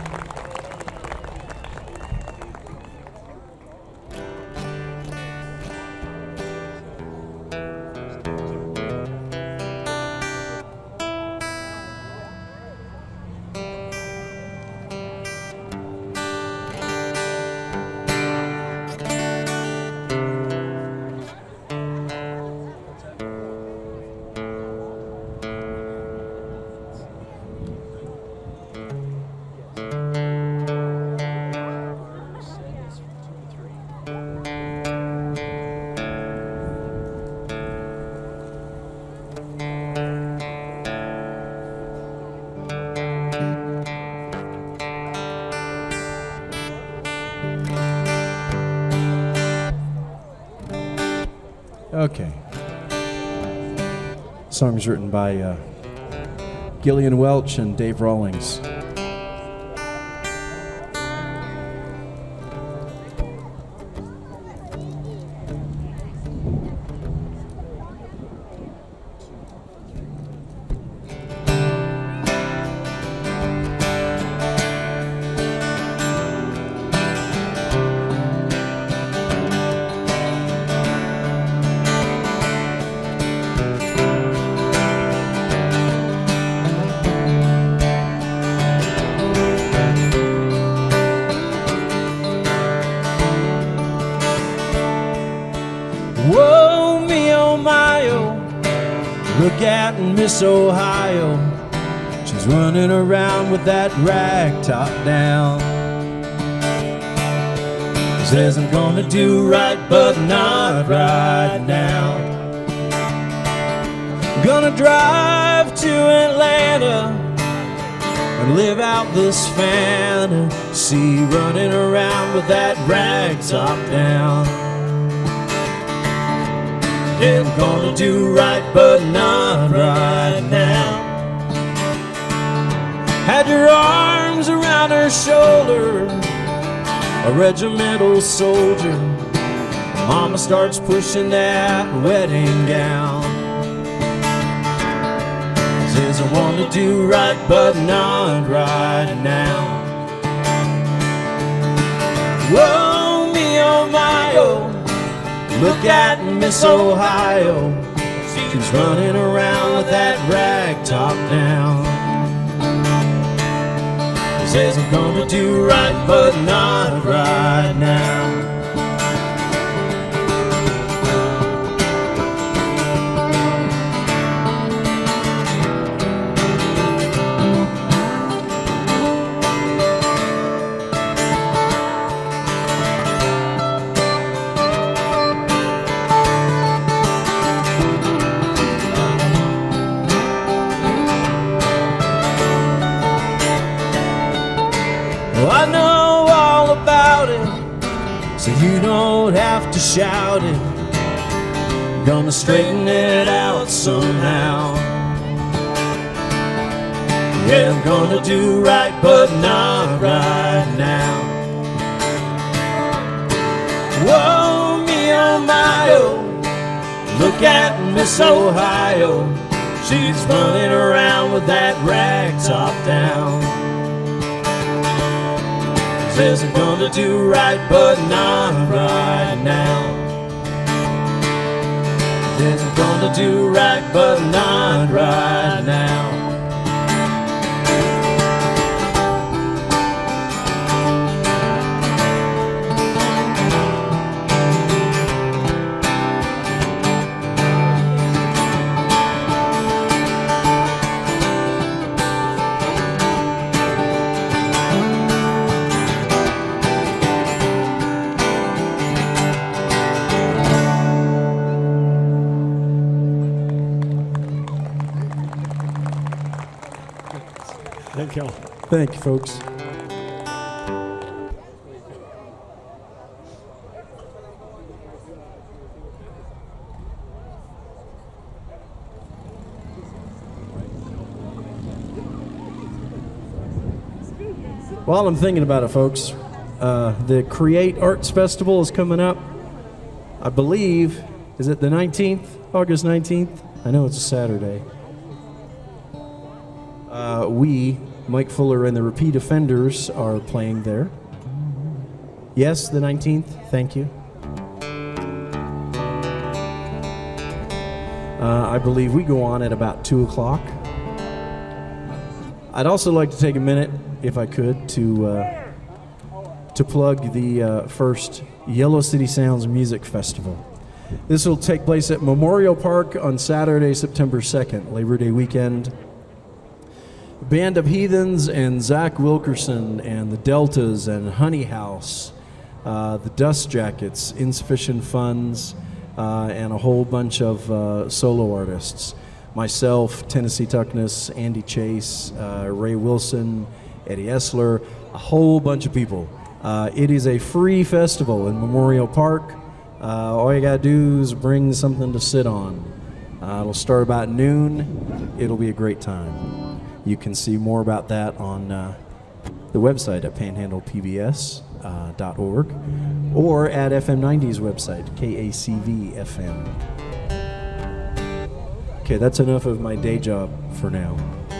Okay. Song's written by Gillian Welch and Dave Rawlings. Whoa, me, oh, my, oh, look at Miss Ohio. She's running around with that rag top down. Says I'm gonna do right, but not right now. Gonna drive to Atlanta and live out this fantasy, running around with that rag top down. Yeah, I'm gonna do right, but not right now. Had your arms around her shoulder, a regimental soldier. Mama starts pushing that wedding gown. Says I wanna do right, but not right now. Whoa, me, oh, my, oh, look at Miss Ohio. She's running around with that rag top down. Says I'm gonna do right, but not right now. Well, I know all about it, so you don't have to shout it. Gonna straighten it out somehow. Yeah, I'm gonna do right, but not right now. Whoa, me, oh, my, oh, look at Miss Ohio. She's running around with that rag top down. Says I'm gonna do right, but not right now. Says I'm gonna do right, but not right now. Thank y'all. Thank you, folks. While I'm thinking about it, folks, the Create Arts Festival is coming up. I believe, is it the 19th? August 19th? I know it's a Saturday. We, Mike Fuller and the Repeat Offenders, are playing there. Yes, the 19th. Thank you. I believe we go on at about 2 o'clock. I'd also like to take a minute, if I could, to plug the first Yellow City Sounds Music Festival. This will take place at Memorial Park on Saturday, September 2nd, Labor Day weekend. Band of Heathens and Zach Wilkerson and the Deltas and Honey House, the Dust Jackets, Insufficient Funds, and a whole bunch of solo artists. Myself, Tennessee Tuckness, Andy Chase, Ray Wilson, Eddie Essler, a whole bunch of people. It is a free festival in Memorial Park. All you gotta do is bring something to sit on. It'll start about noon. It'll be a great time. You can see more about that on the website at panhandlepbs.org or at FM90's website, KACV FM. Okay, that's enough of my day job for now.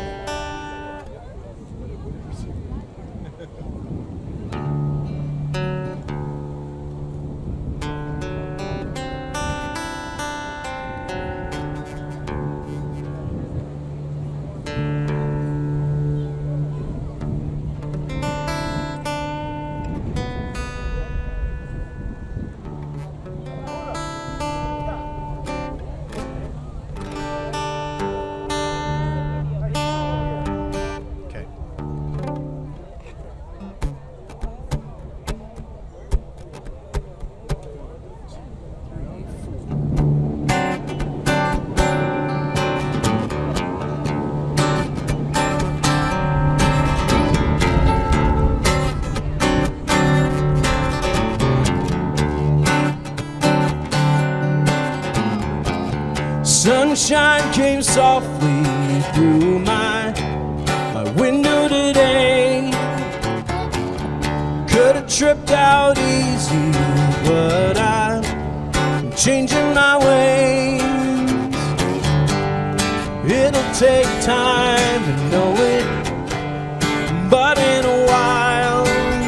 Sunshine came softly through my window today. Could have tripped out easy, but I'm changing my ways. It'll take time to know it, but in a while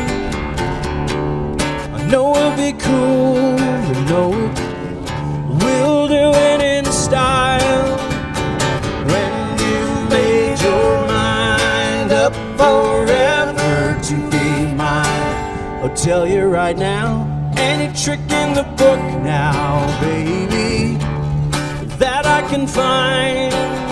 I know it'll be cool to know it. We'll do it in style. When you made your mind up forever to be mine, I'll tell you right now, any trick in the book now, baby, that I can find.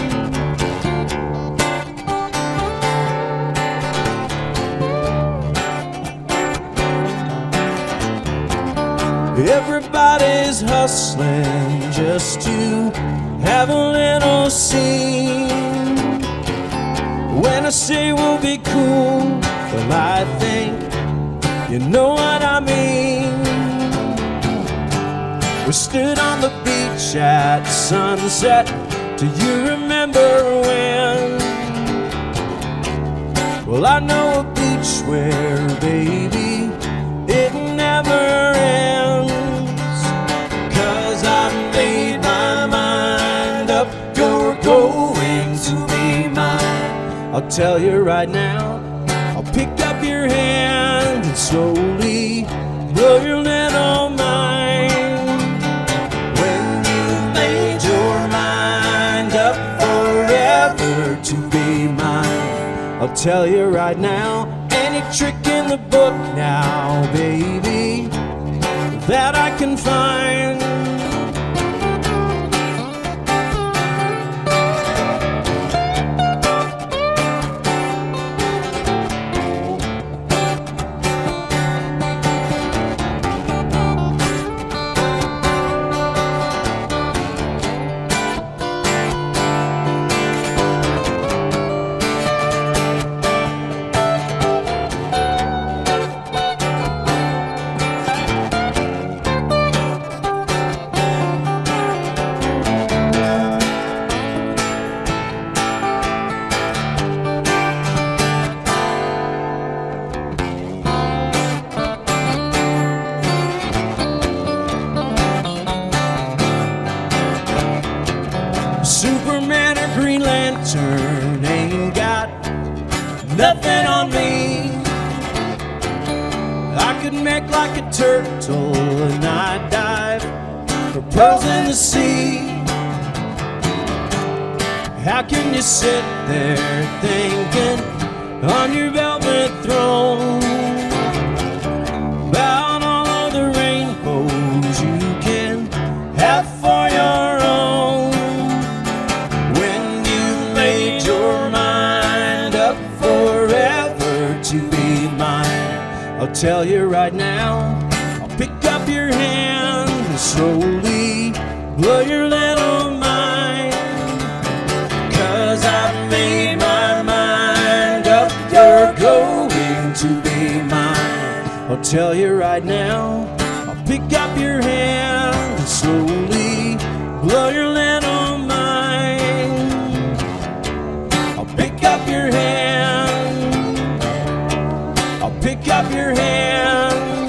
Everybody's hustling just to have a little scene. When I say we'll be cool, well, I think you know what I mean. We stood on the beach at sunset. Do you remember when? Well, I know a beach where, baby, it never ends. 'Cause I made my mind up, you're going to be mine. I'll tell you right now, I'll pick up your hand and slowly blow your little mind. When you made your mind up forever to be mine, I'll tell you right now, any trick in the book now, baby, that I can find. Superman or Green Lantern ain't got nothing on me. I could make like a turtle and I'd dive for pearls in the sea. How can you sit there thinking on your velvet throne about all of the rainbows you can have for your own? When you made your mind up forever to be mine, I'll tell you right now, I'll pick up your hand and slowly blow your little mind. 'Cause I've made my mind up, you're going to be mine. I'll tell you right now, I'll I'll pick up your hand and slowly blow your little mind. I'll pick up your hand. I'll pick up your hand.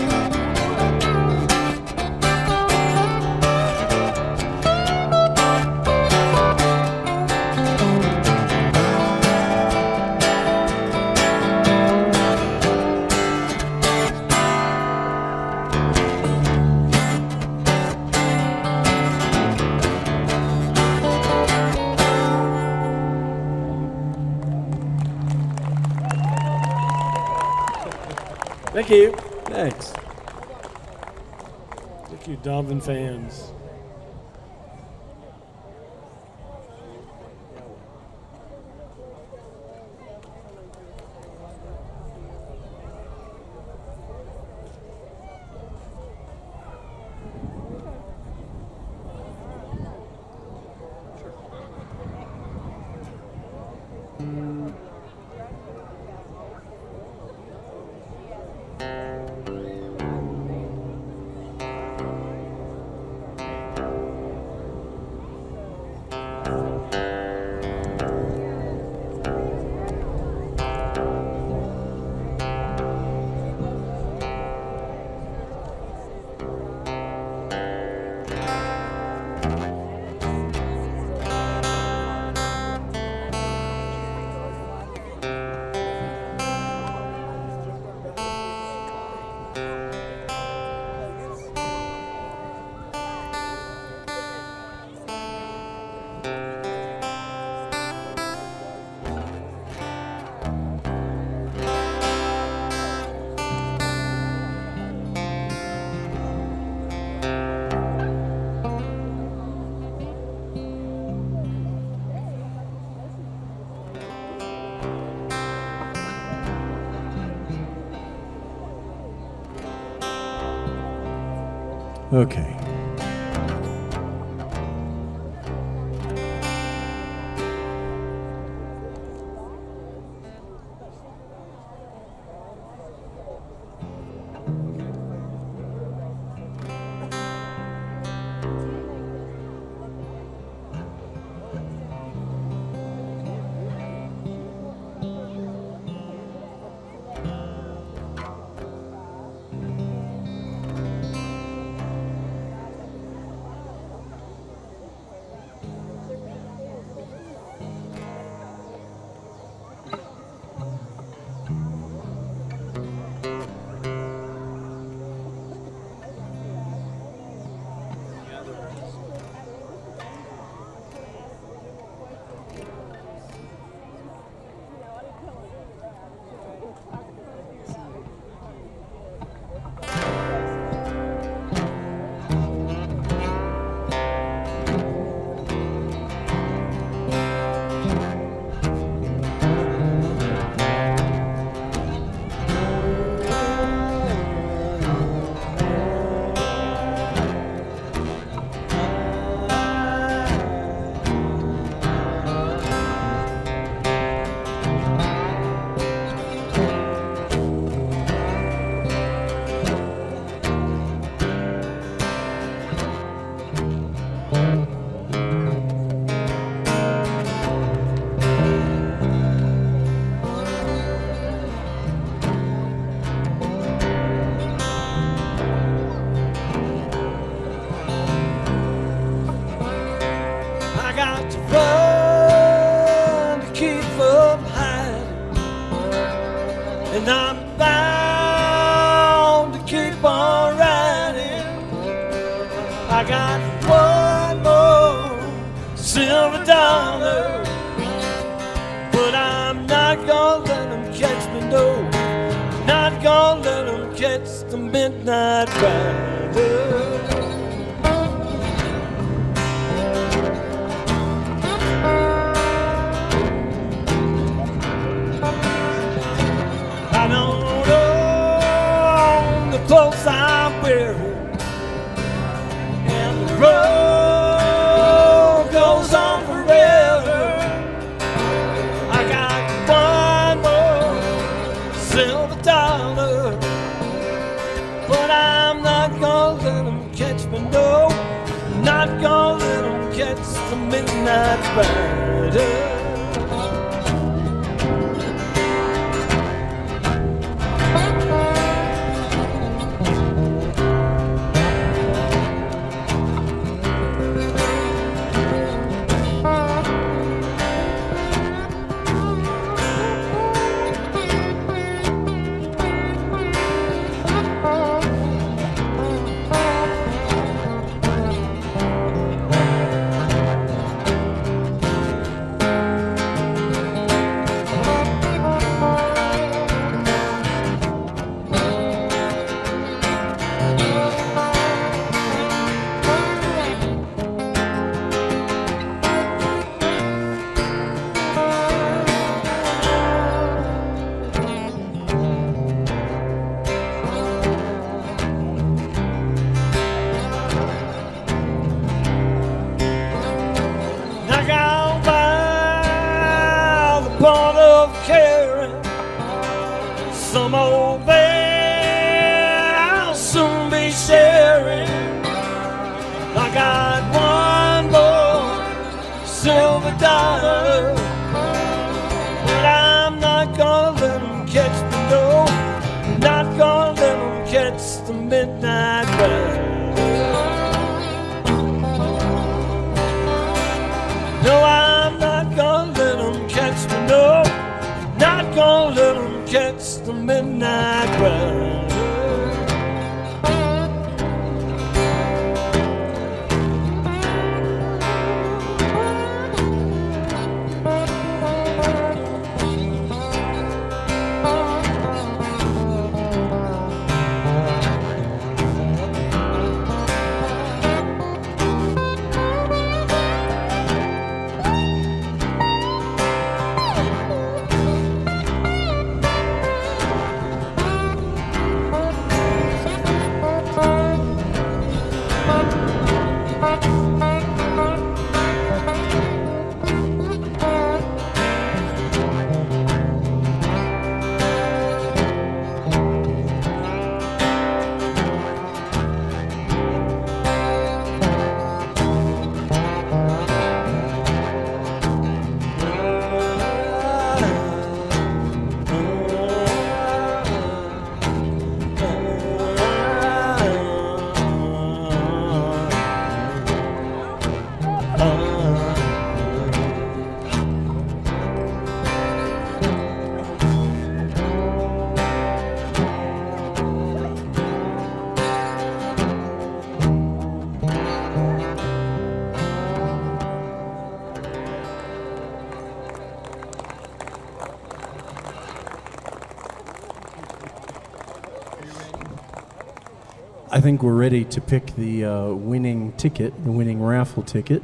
Thank you. Thanks. Thank you, Donovan fans. Okay. And I'm bound to keep on riding. I got one more silver dollar, but I'm not gonna let them catch me, no. Not gonna let them catch the midnight rider. I don't own the clothes I'm wearing, and the road goes on forever. I got one more silver dollar, but I'm not not gonna let 'em catch me, no. Not gonna let 'em catch the midnight rider. Some old bed I'll soon be sharing. I got one more silver dollar, but I'm not gonna let 'em catch me, no. Not gonna let 'em catch the midnight ride. No, I'm not gonna let 'em catch me, no. Not gonna let 'em catch the midnight rider. I think we're ready to pick the winning ticket, the winning raffle ticket.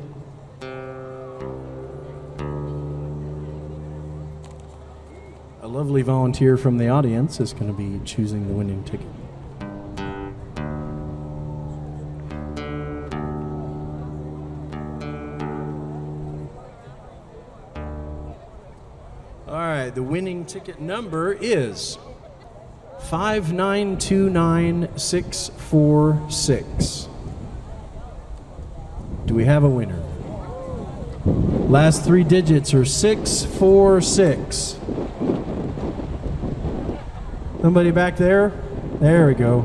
A lovely volunteer from the audience is going to be choosing the winning ticket. All right, the winning ticket number is 5929646. Do we have a winner? Last three digits are 646. Somebody back there? There we go.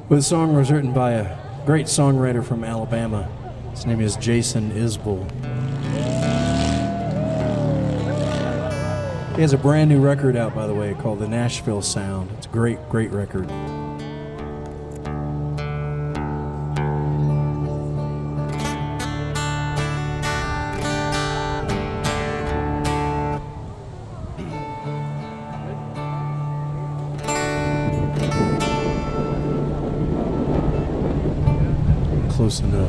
Well, the song was written by a great songwriter from Alabama. His name is Jason Isbell. He has a brand new record out, by the way, called The Nashville Sound. It's a great, great record. Close enough.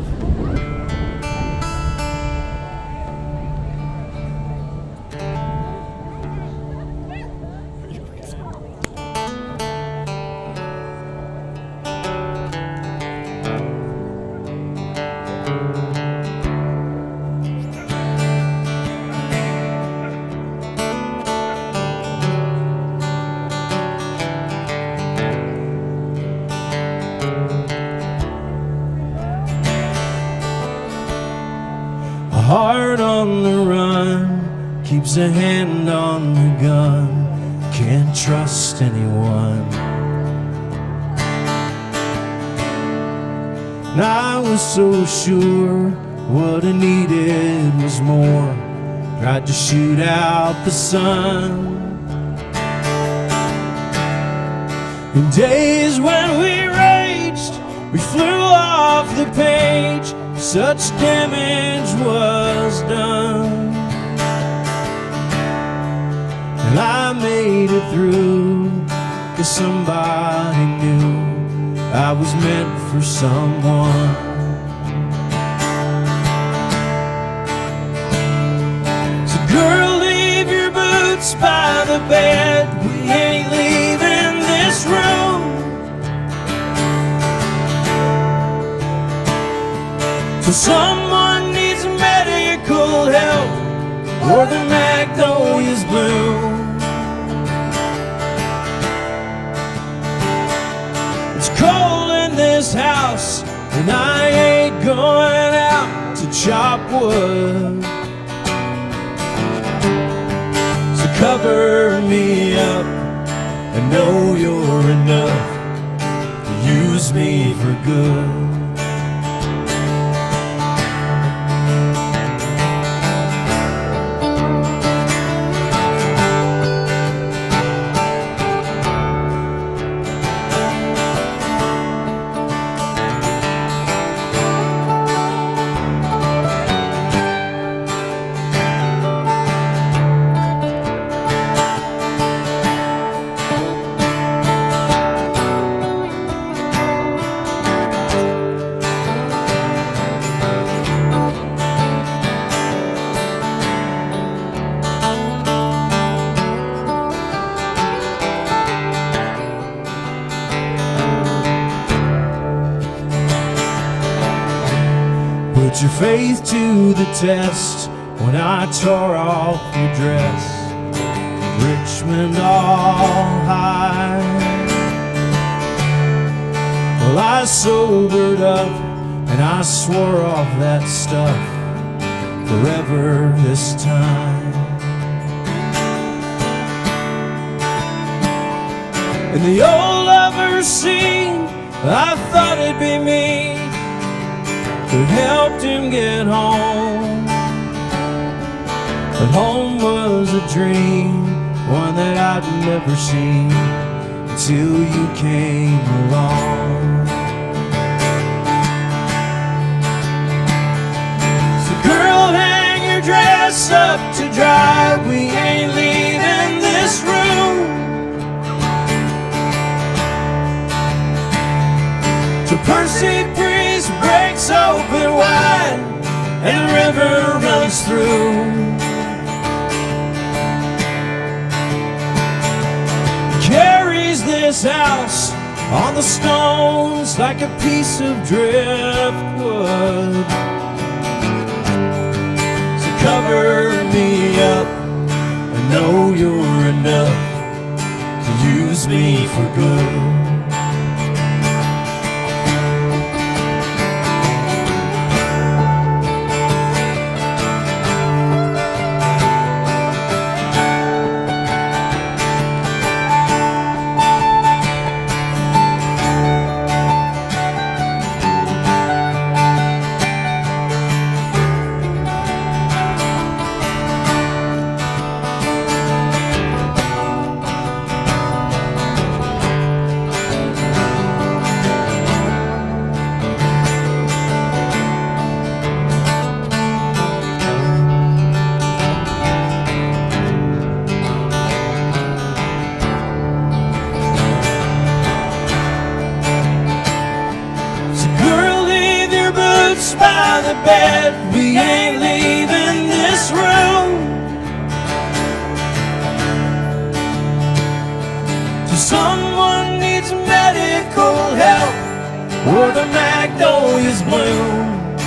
Heart on the run, keeps a hand on the gun, can't trust anyone. And I was so sure what I needed was more, tried to shoot out the sun. In days when we raged, we flew off the page, such damage was done. And I made it through, 'cause somebody knew I was meant for someone. So girl, leave your boots by the bed, we ain't leaving this room. So someone needs medical help, or the magnolias bloom. It's cold in this house, and I ain't going out to chop wood. So cover me up, I know you're enough to use me for good. Put your faith to the test when I tore off your dress, Richmond all high. Well, I sobered up and I swore off that stuff forever this time. In the old lovers scene, I thought it'd be me who helped him get home. But home was a dream, one that I'd never seen until you came along. So girl, hang your dress up to dry, we ain't leaving this room. So Percy Priest breaks open wide and the river runs through. Carries this house on the stones like a piece of driftwood. So cover me up, I know you're enough to use me for good. by the bed, we ain't leaving this room. Someone needs medical help, or the magnolias bloom.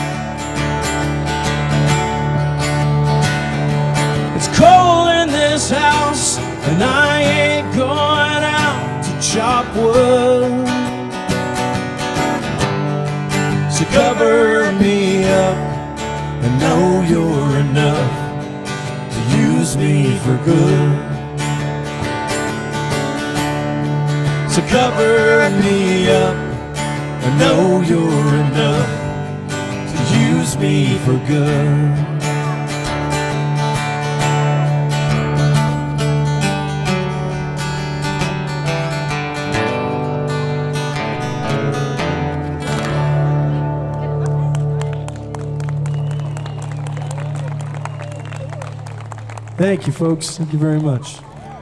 It's cold in this house, and I ain't going out to chop wood. So cover me up, and know you're enough to use me for good. So cover me up, I know you're enough to use me for good. Thank you, folks. Thank you very much.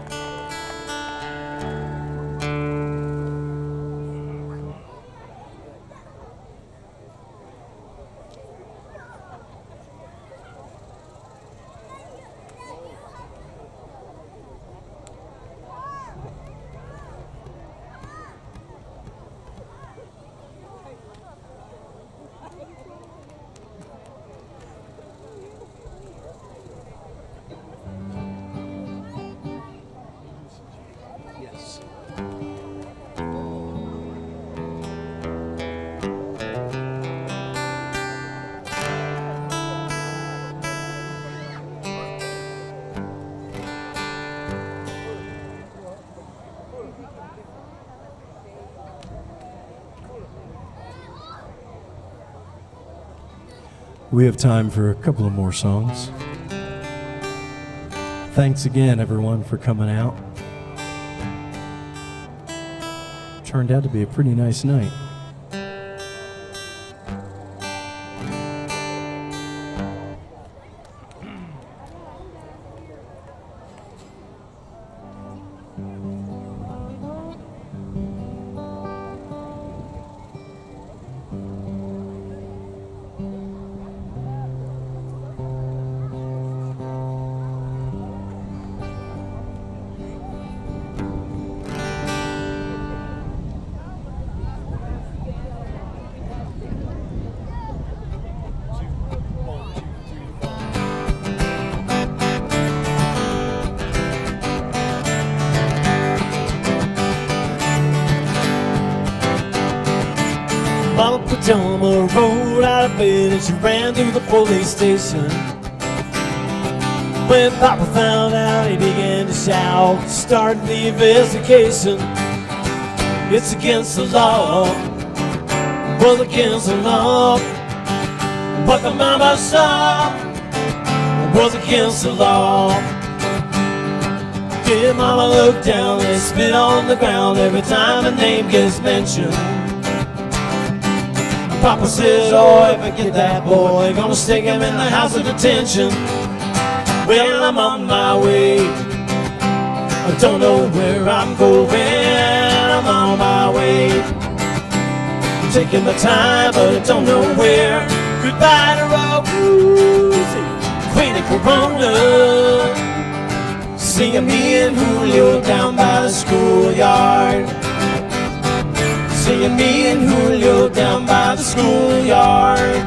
We have time for a couple of more songs. Thanks again, everyone, for coming out. Turned out to be a pretty nice night. Mama Pajama rolled out of bed and she ran to the police station. When Papa found out, he began to shout, started the investigation. It's against the law, was against the law. What the mama saw was against the law. Did mama look down and spit on the ground every time a name gets mentioned? Papa says, oh, if I get that boy, gonna stick him in the house of detention. Well, I'm on my way, I don't know where I'm going. I'm on my way, I'm taking my time, but I don't know where. Goodbye to Rosie, Queen of Corona. Seeing me and Julio down by the schoolyard. Seeing me and Julio down by the schoolyard.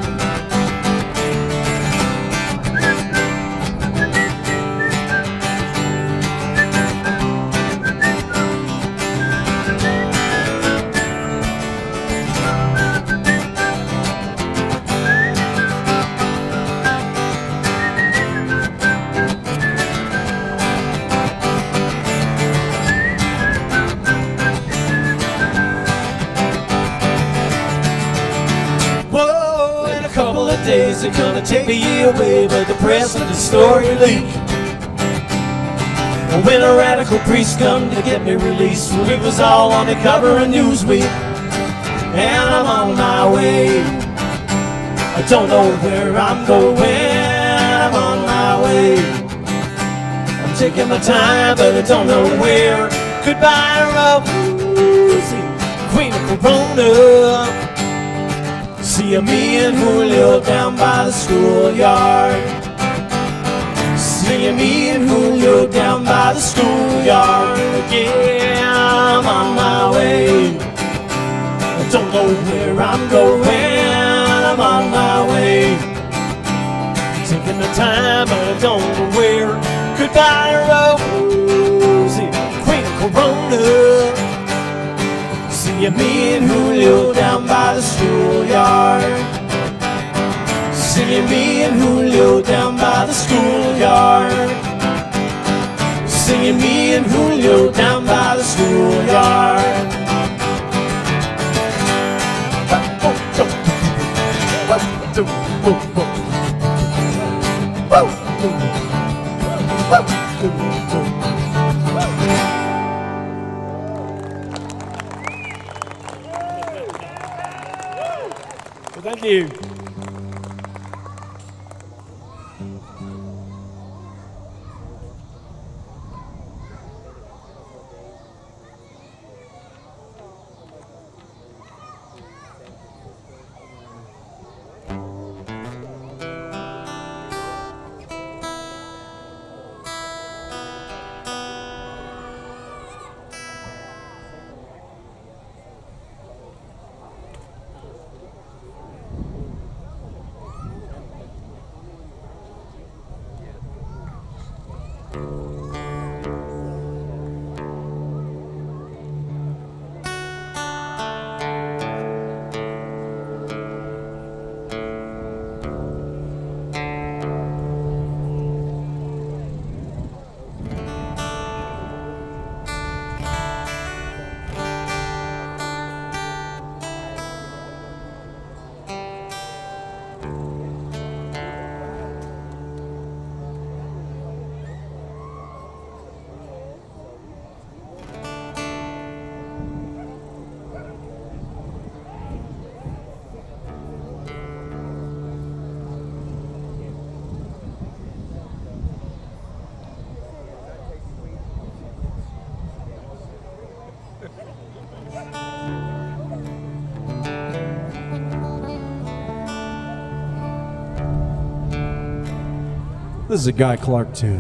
Days are gonna take me away, but the press and the story leak. And when a radical priest come to get me released, well, it was all on the cover of Newsweek. And I'm on my way, I don't know where I'm going. I'm on my way, I'm taking my time, but I don't know where. Goodbye, Rosie, Queen of Corona. See me and Julio down by the schoolyard. See me and Julio down by the schoolyard. Yeah, I'm on my way. I don't know where I'm going. I'm on my way. Taking the time, but I don't know where. Goodbye, Rosie, Queen Corona. See me and Julio down by the schoolyard. See me and Julio down by the schoolyard. See me and Julio down by the schoolyard. Thank you. This is a Guy Clark tune.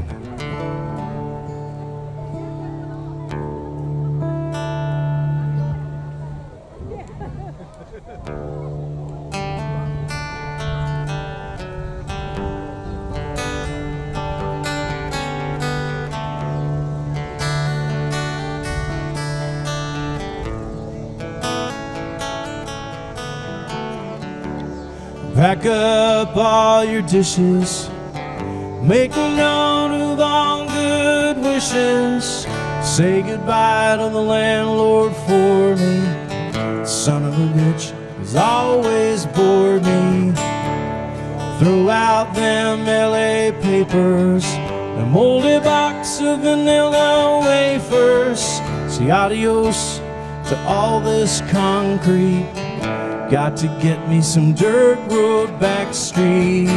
Pack up all your dishes, make a note of all good wishes, say goodbye to the landlord for me. Son of a bitch has always bored me. Throw out them LA papers, a moldy box of vanilla wafers. Say adios to all this concrete, got to get me some dirt road back street.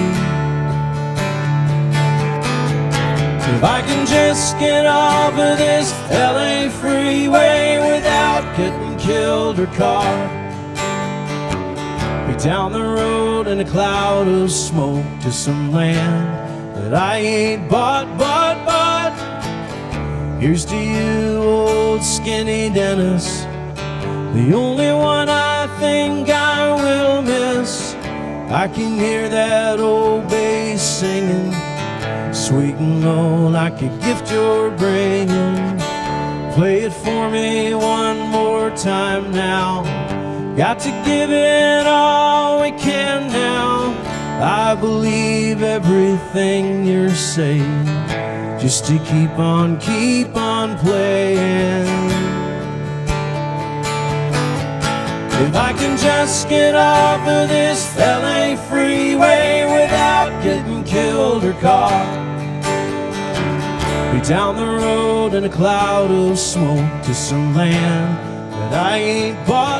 If I can just get off of this LA freeway without getting killed or caught, be down the road in a cloud of smoke to some land that I ain't bought. Here's to you, old skinny Dennis, the only one I think I will miss. I can hear that old bass singing, sweet and low like a gift you're bringing. Play it for me one more time now. Got to give it all we can now. I believe everything you're saying, just to keep on playing. If I can just get off of this LA freeway without getting killed or caught, be down the road in a cloud of smoke to some land that I ain't bought.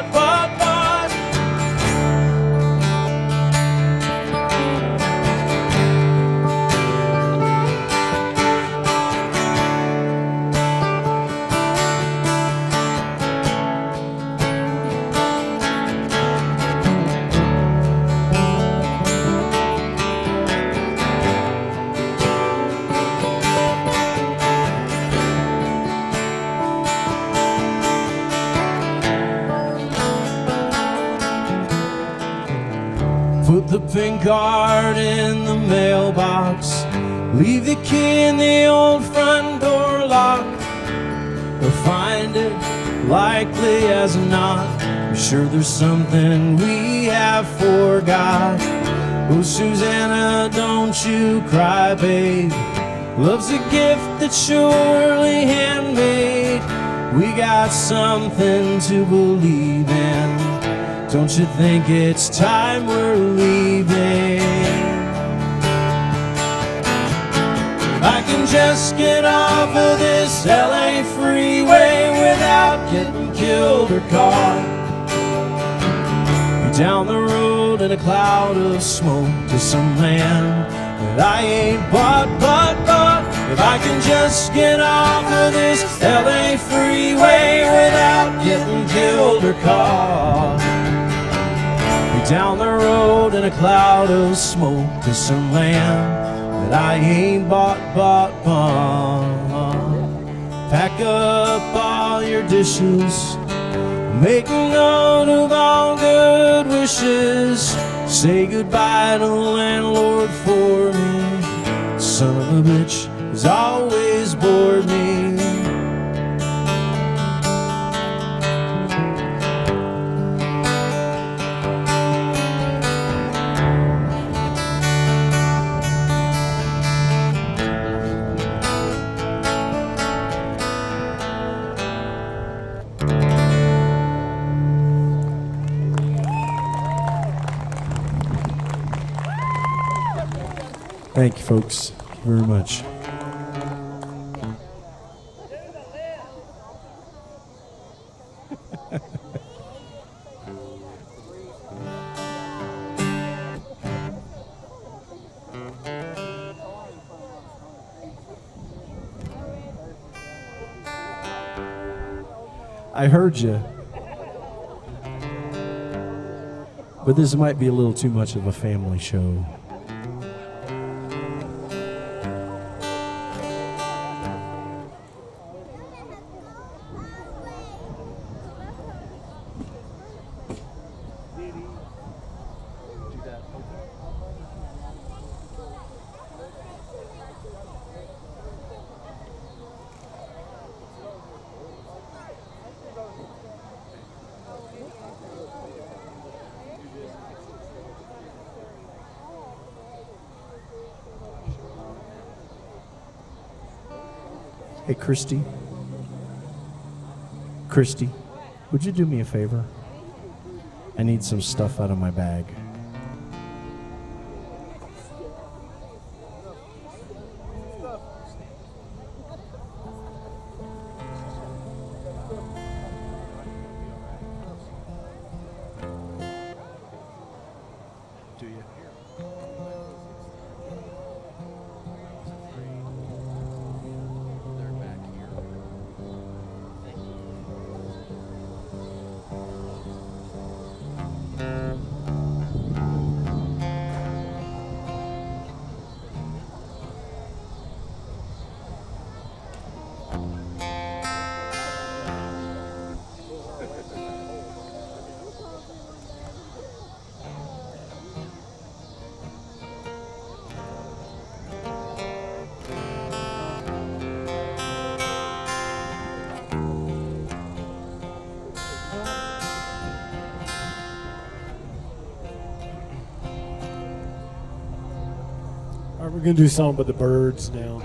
Put the pink card in the mailbox. Leave the key in the old front door lock. Or find it, likely as not. I'm sure there's something we have forgot. Oh, Susanna, don't you cry, babe. Love's a gift that's surely handmade. We got something to believe in. Don't you think it's time we're leaving? I can just get off of this LA freeway without getting killed or caught. Be down the road in a cloud of smoke to some land that I ain't bought. If I can just get off of this LA freeway without getting killed or caught. Be down the road in a cloud of smoke to some land that I ain't bought. Pack up all your dishes, make a note of all good wishes. Say goodbye to the landlord for me. Son of a bitch has always bored me. Thank you, folks. Thank you very much. I heard you. But this might be a little too much of a family show. Hey, Christy, would you do me a favor? I need some stuff out of my bag. All right, we're going to do something with the birds now.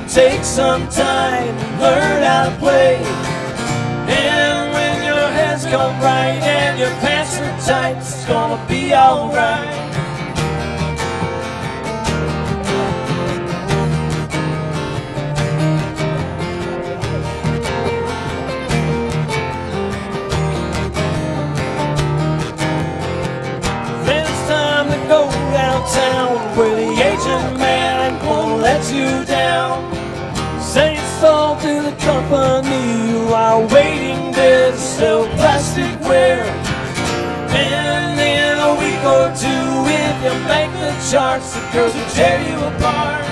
take some time and learn how to play. And when your head's come right and your pants are tight, it's gonna be alright. Go downtown where the agent man won't let you down. Say it's all to the company while waiting there to sell plasticware. And in a week or two, if you make the charts, the girls will tear you apart.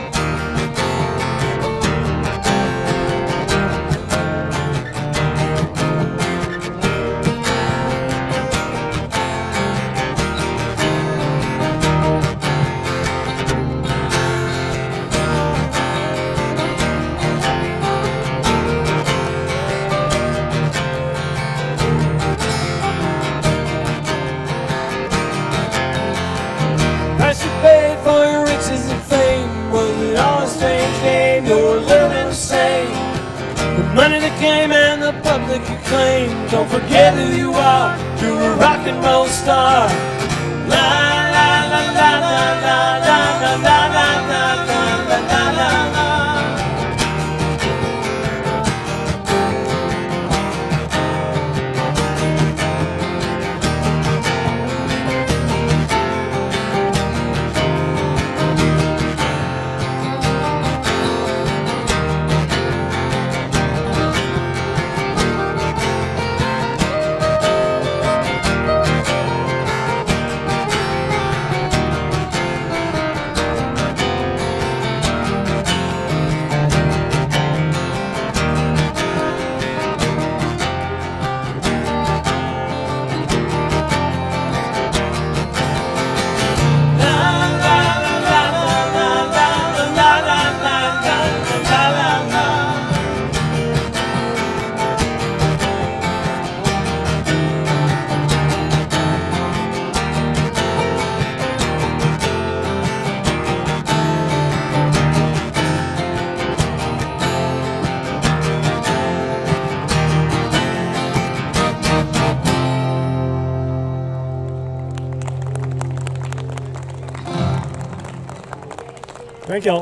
Paid for your riches and fame, was it all a strange game? You're a little bit insane. The money that came and the public acclaim. Don't forget who you are, you're a rock and roll star. La la la la la la la la la la la la la la la. Thank y'all.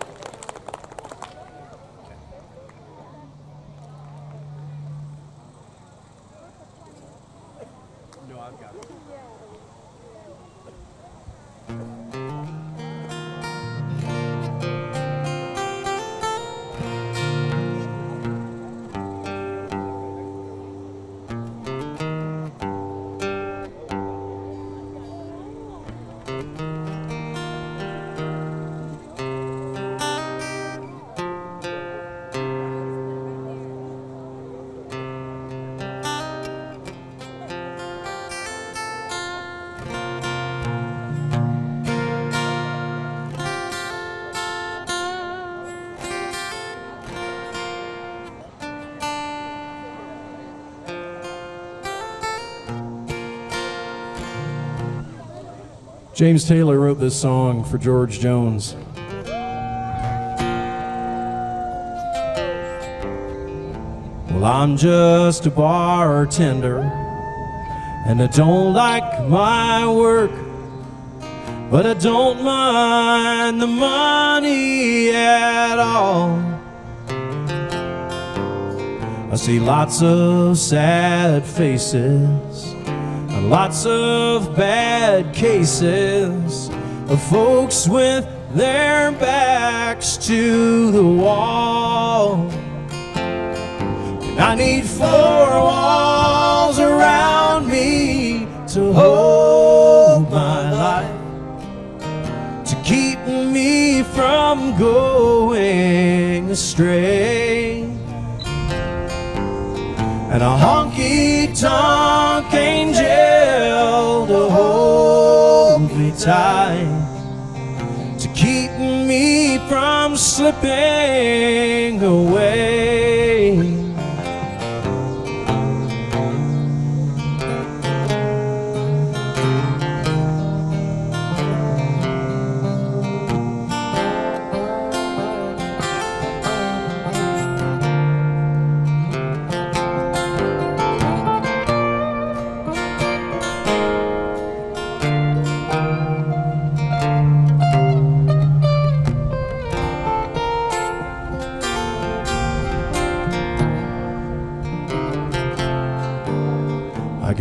James Taylor wrote this song for George Jones. Well, I'm just a bartender, and I don't like my work, but I don't mind the money at all. I see lots of sad faces and lots of bad cases of folks with their backs to the wall. And I need four walls around me to hold my life, to keep me from going astray. And a honky-tonk angel to hold me tight, to keep me from slipping away.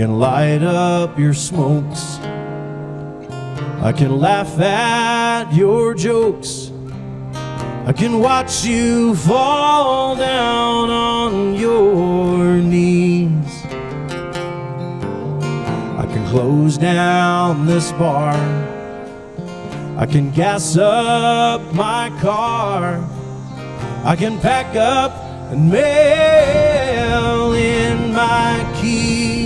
can light up your smokes. I can laugh at your jokes. I can watch you fall down on your knees. I can close down this bar. I can gas up my car. I can pack up and mail in my key.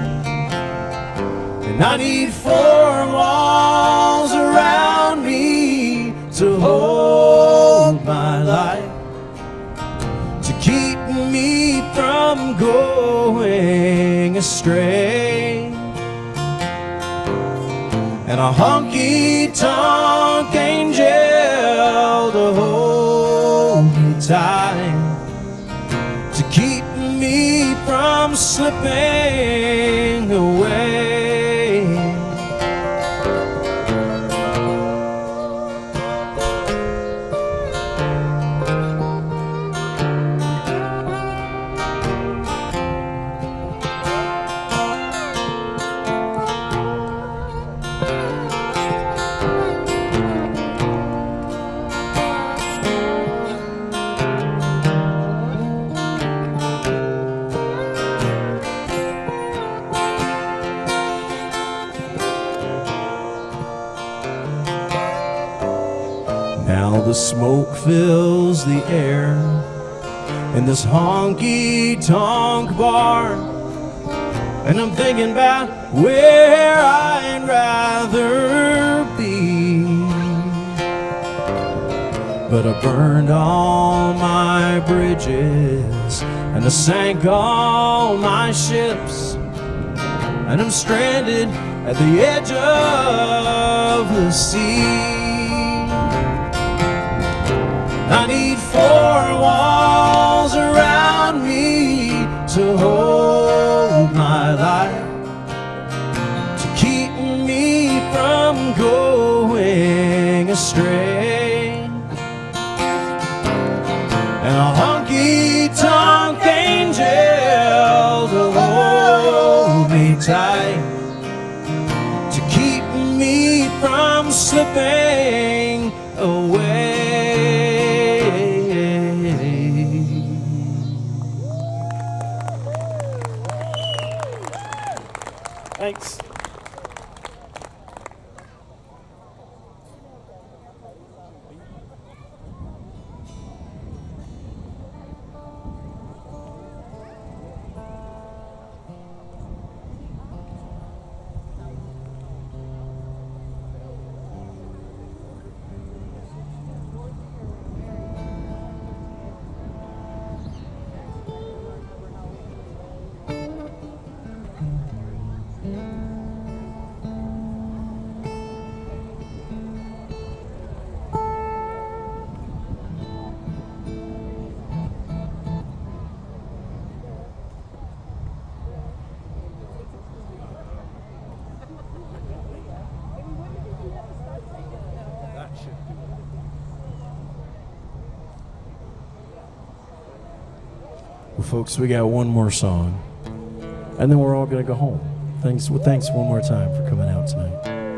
And I need four walls around me to hold my life, to keep me from going astray. And a honky-tonk angel to hold me tight, to keep me from slipping away. Now the smoke fills the air in this honky-tonk bar, and I'm thinking about where I'd rather be. But I burned all my bridges, and I sank all my ships, and I'm stranded at the edge of the sea. I need four walls around me to hold my life, to keep me from going astray. And a honky-tonk angel to hold me tight, to keep me from slipping away. Thanks. Well, folks, we got one more song, and then we're all going to go home. Thanks one more time for coming out tonight.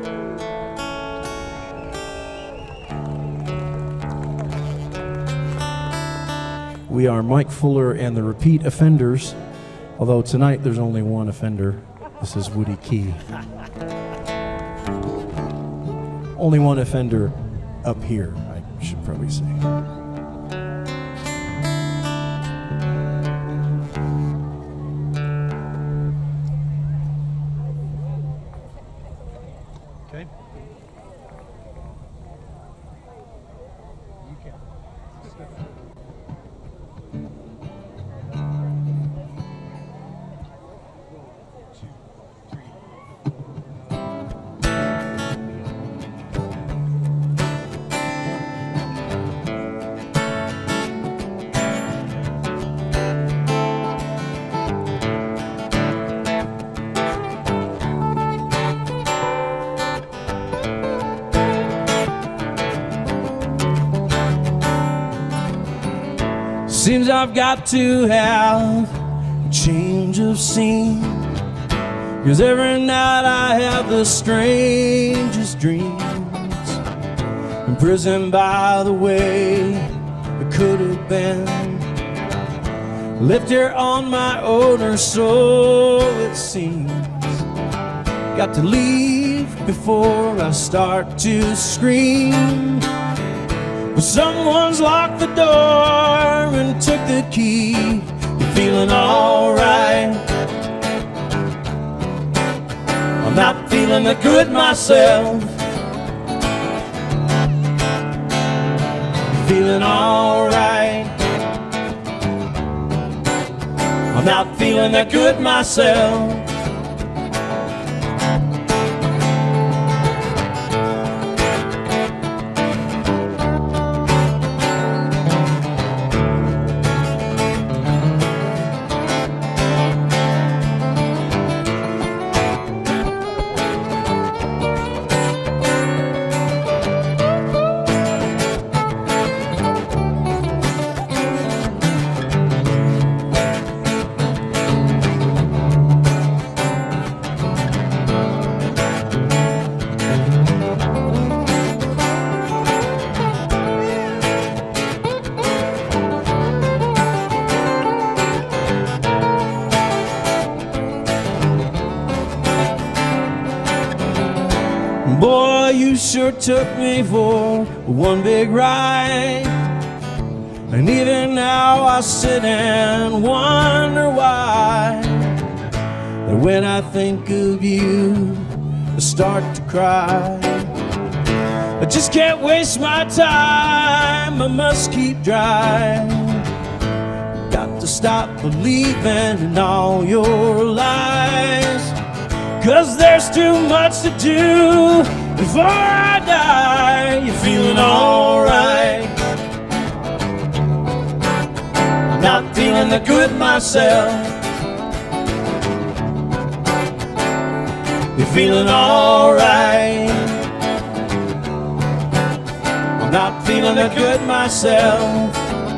We are Mike Fuller and the Repeat Offenders, although tonight there's only one offender. This is Woody Key. Only one offender up here, I should probably say. Okay. You can. Seems I've got to have a change of scene. 'cause every night I have the strangest dreams, imprisoned by the way it could have been. Left here on my own, or so it seems. Got to leave before I start to scream. But someone's locked the door and took the key. You're feeling alright. I'm not feeling that good myself. Feeling alright. I'm not feeling that good myself. Boy, you sure took me for one big ride. And even now I sit and wonder why, that when I think of you, I start to cry. I just can't waste my time, I must keep driving. Got to stop believing in all your lies, 'cause there's too much to do before I die. You're feeling alright. I'm not feeling that good myself. You're feeling alright. I'm not feeling that good myself.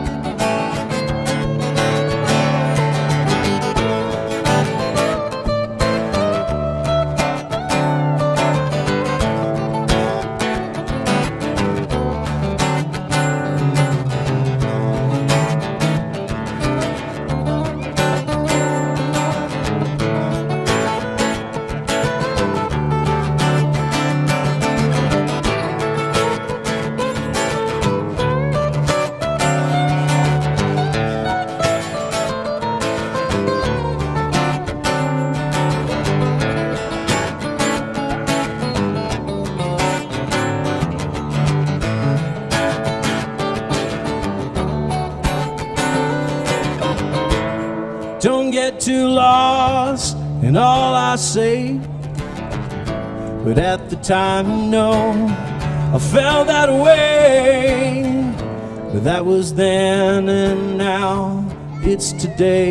Don't get too lost in all I say, but at the time, you know, I felt that way. But that was then, and now it's today.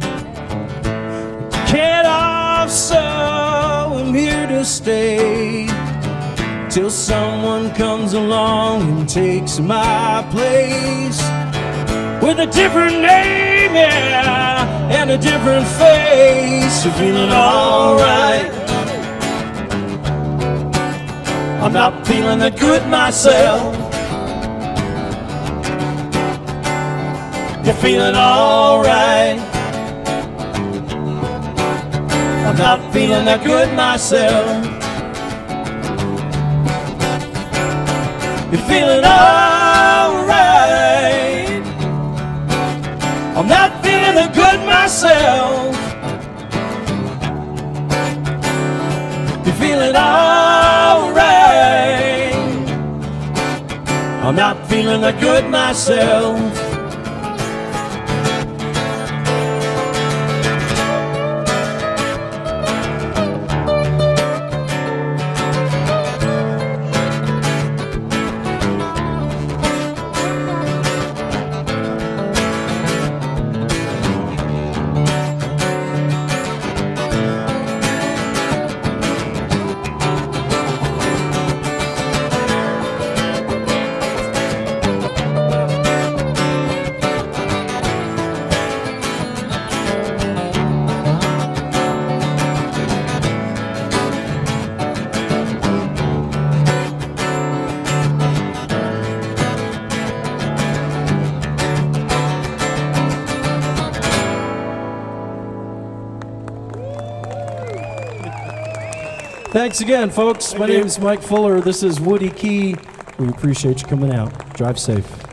Get off, so I'm here to stay, till someone comes along and takes my place, with a different name, yeah, and a different face. You're feeling alright. I'm not feeling that good myself. You're feeling alright. I'm not feeling that good myself. You're feeling alright. I'm not feeling that good myself. You're feeling alright. I'm not feeling that good myself. Thanks again, folks. My name is Mike Fuller. This is Woody Key. We appreciate you coming out. Drive safe.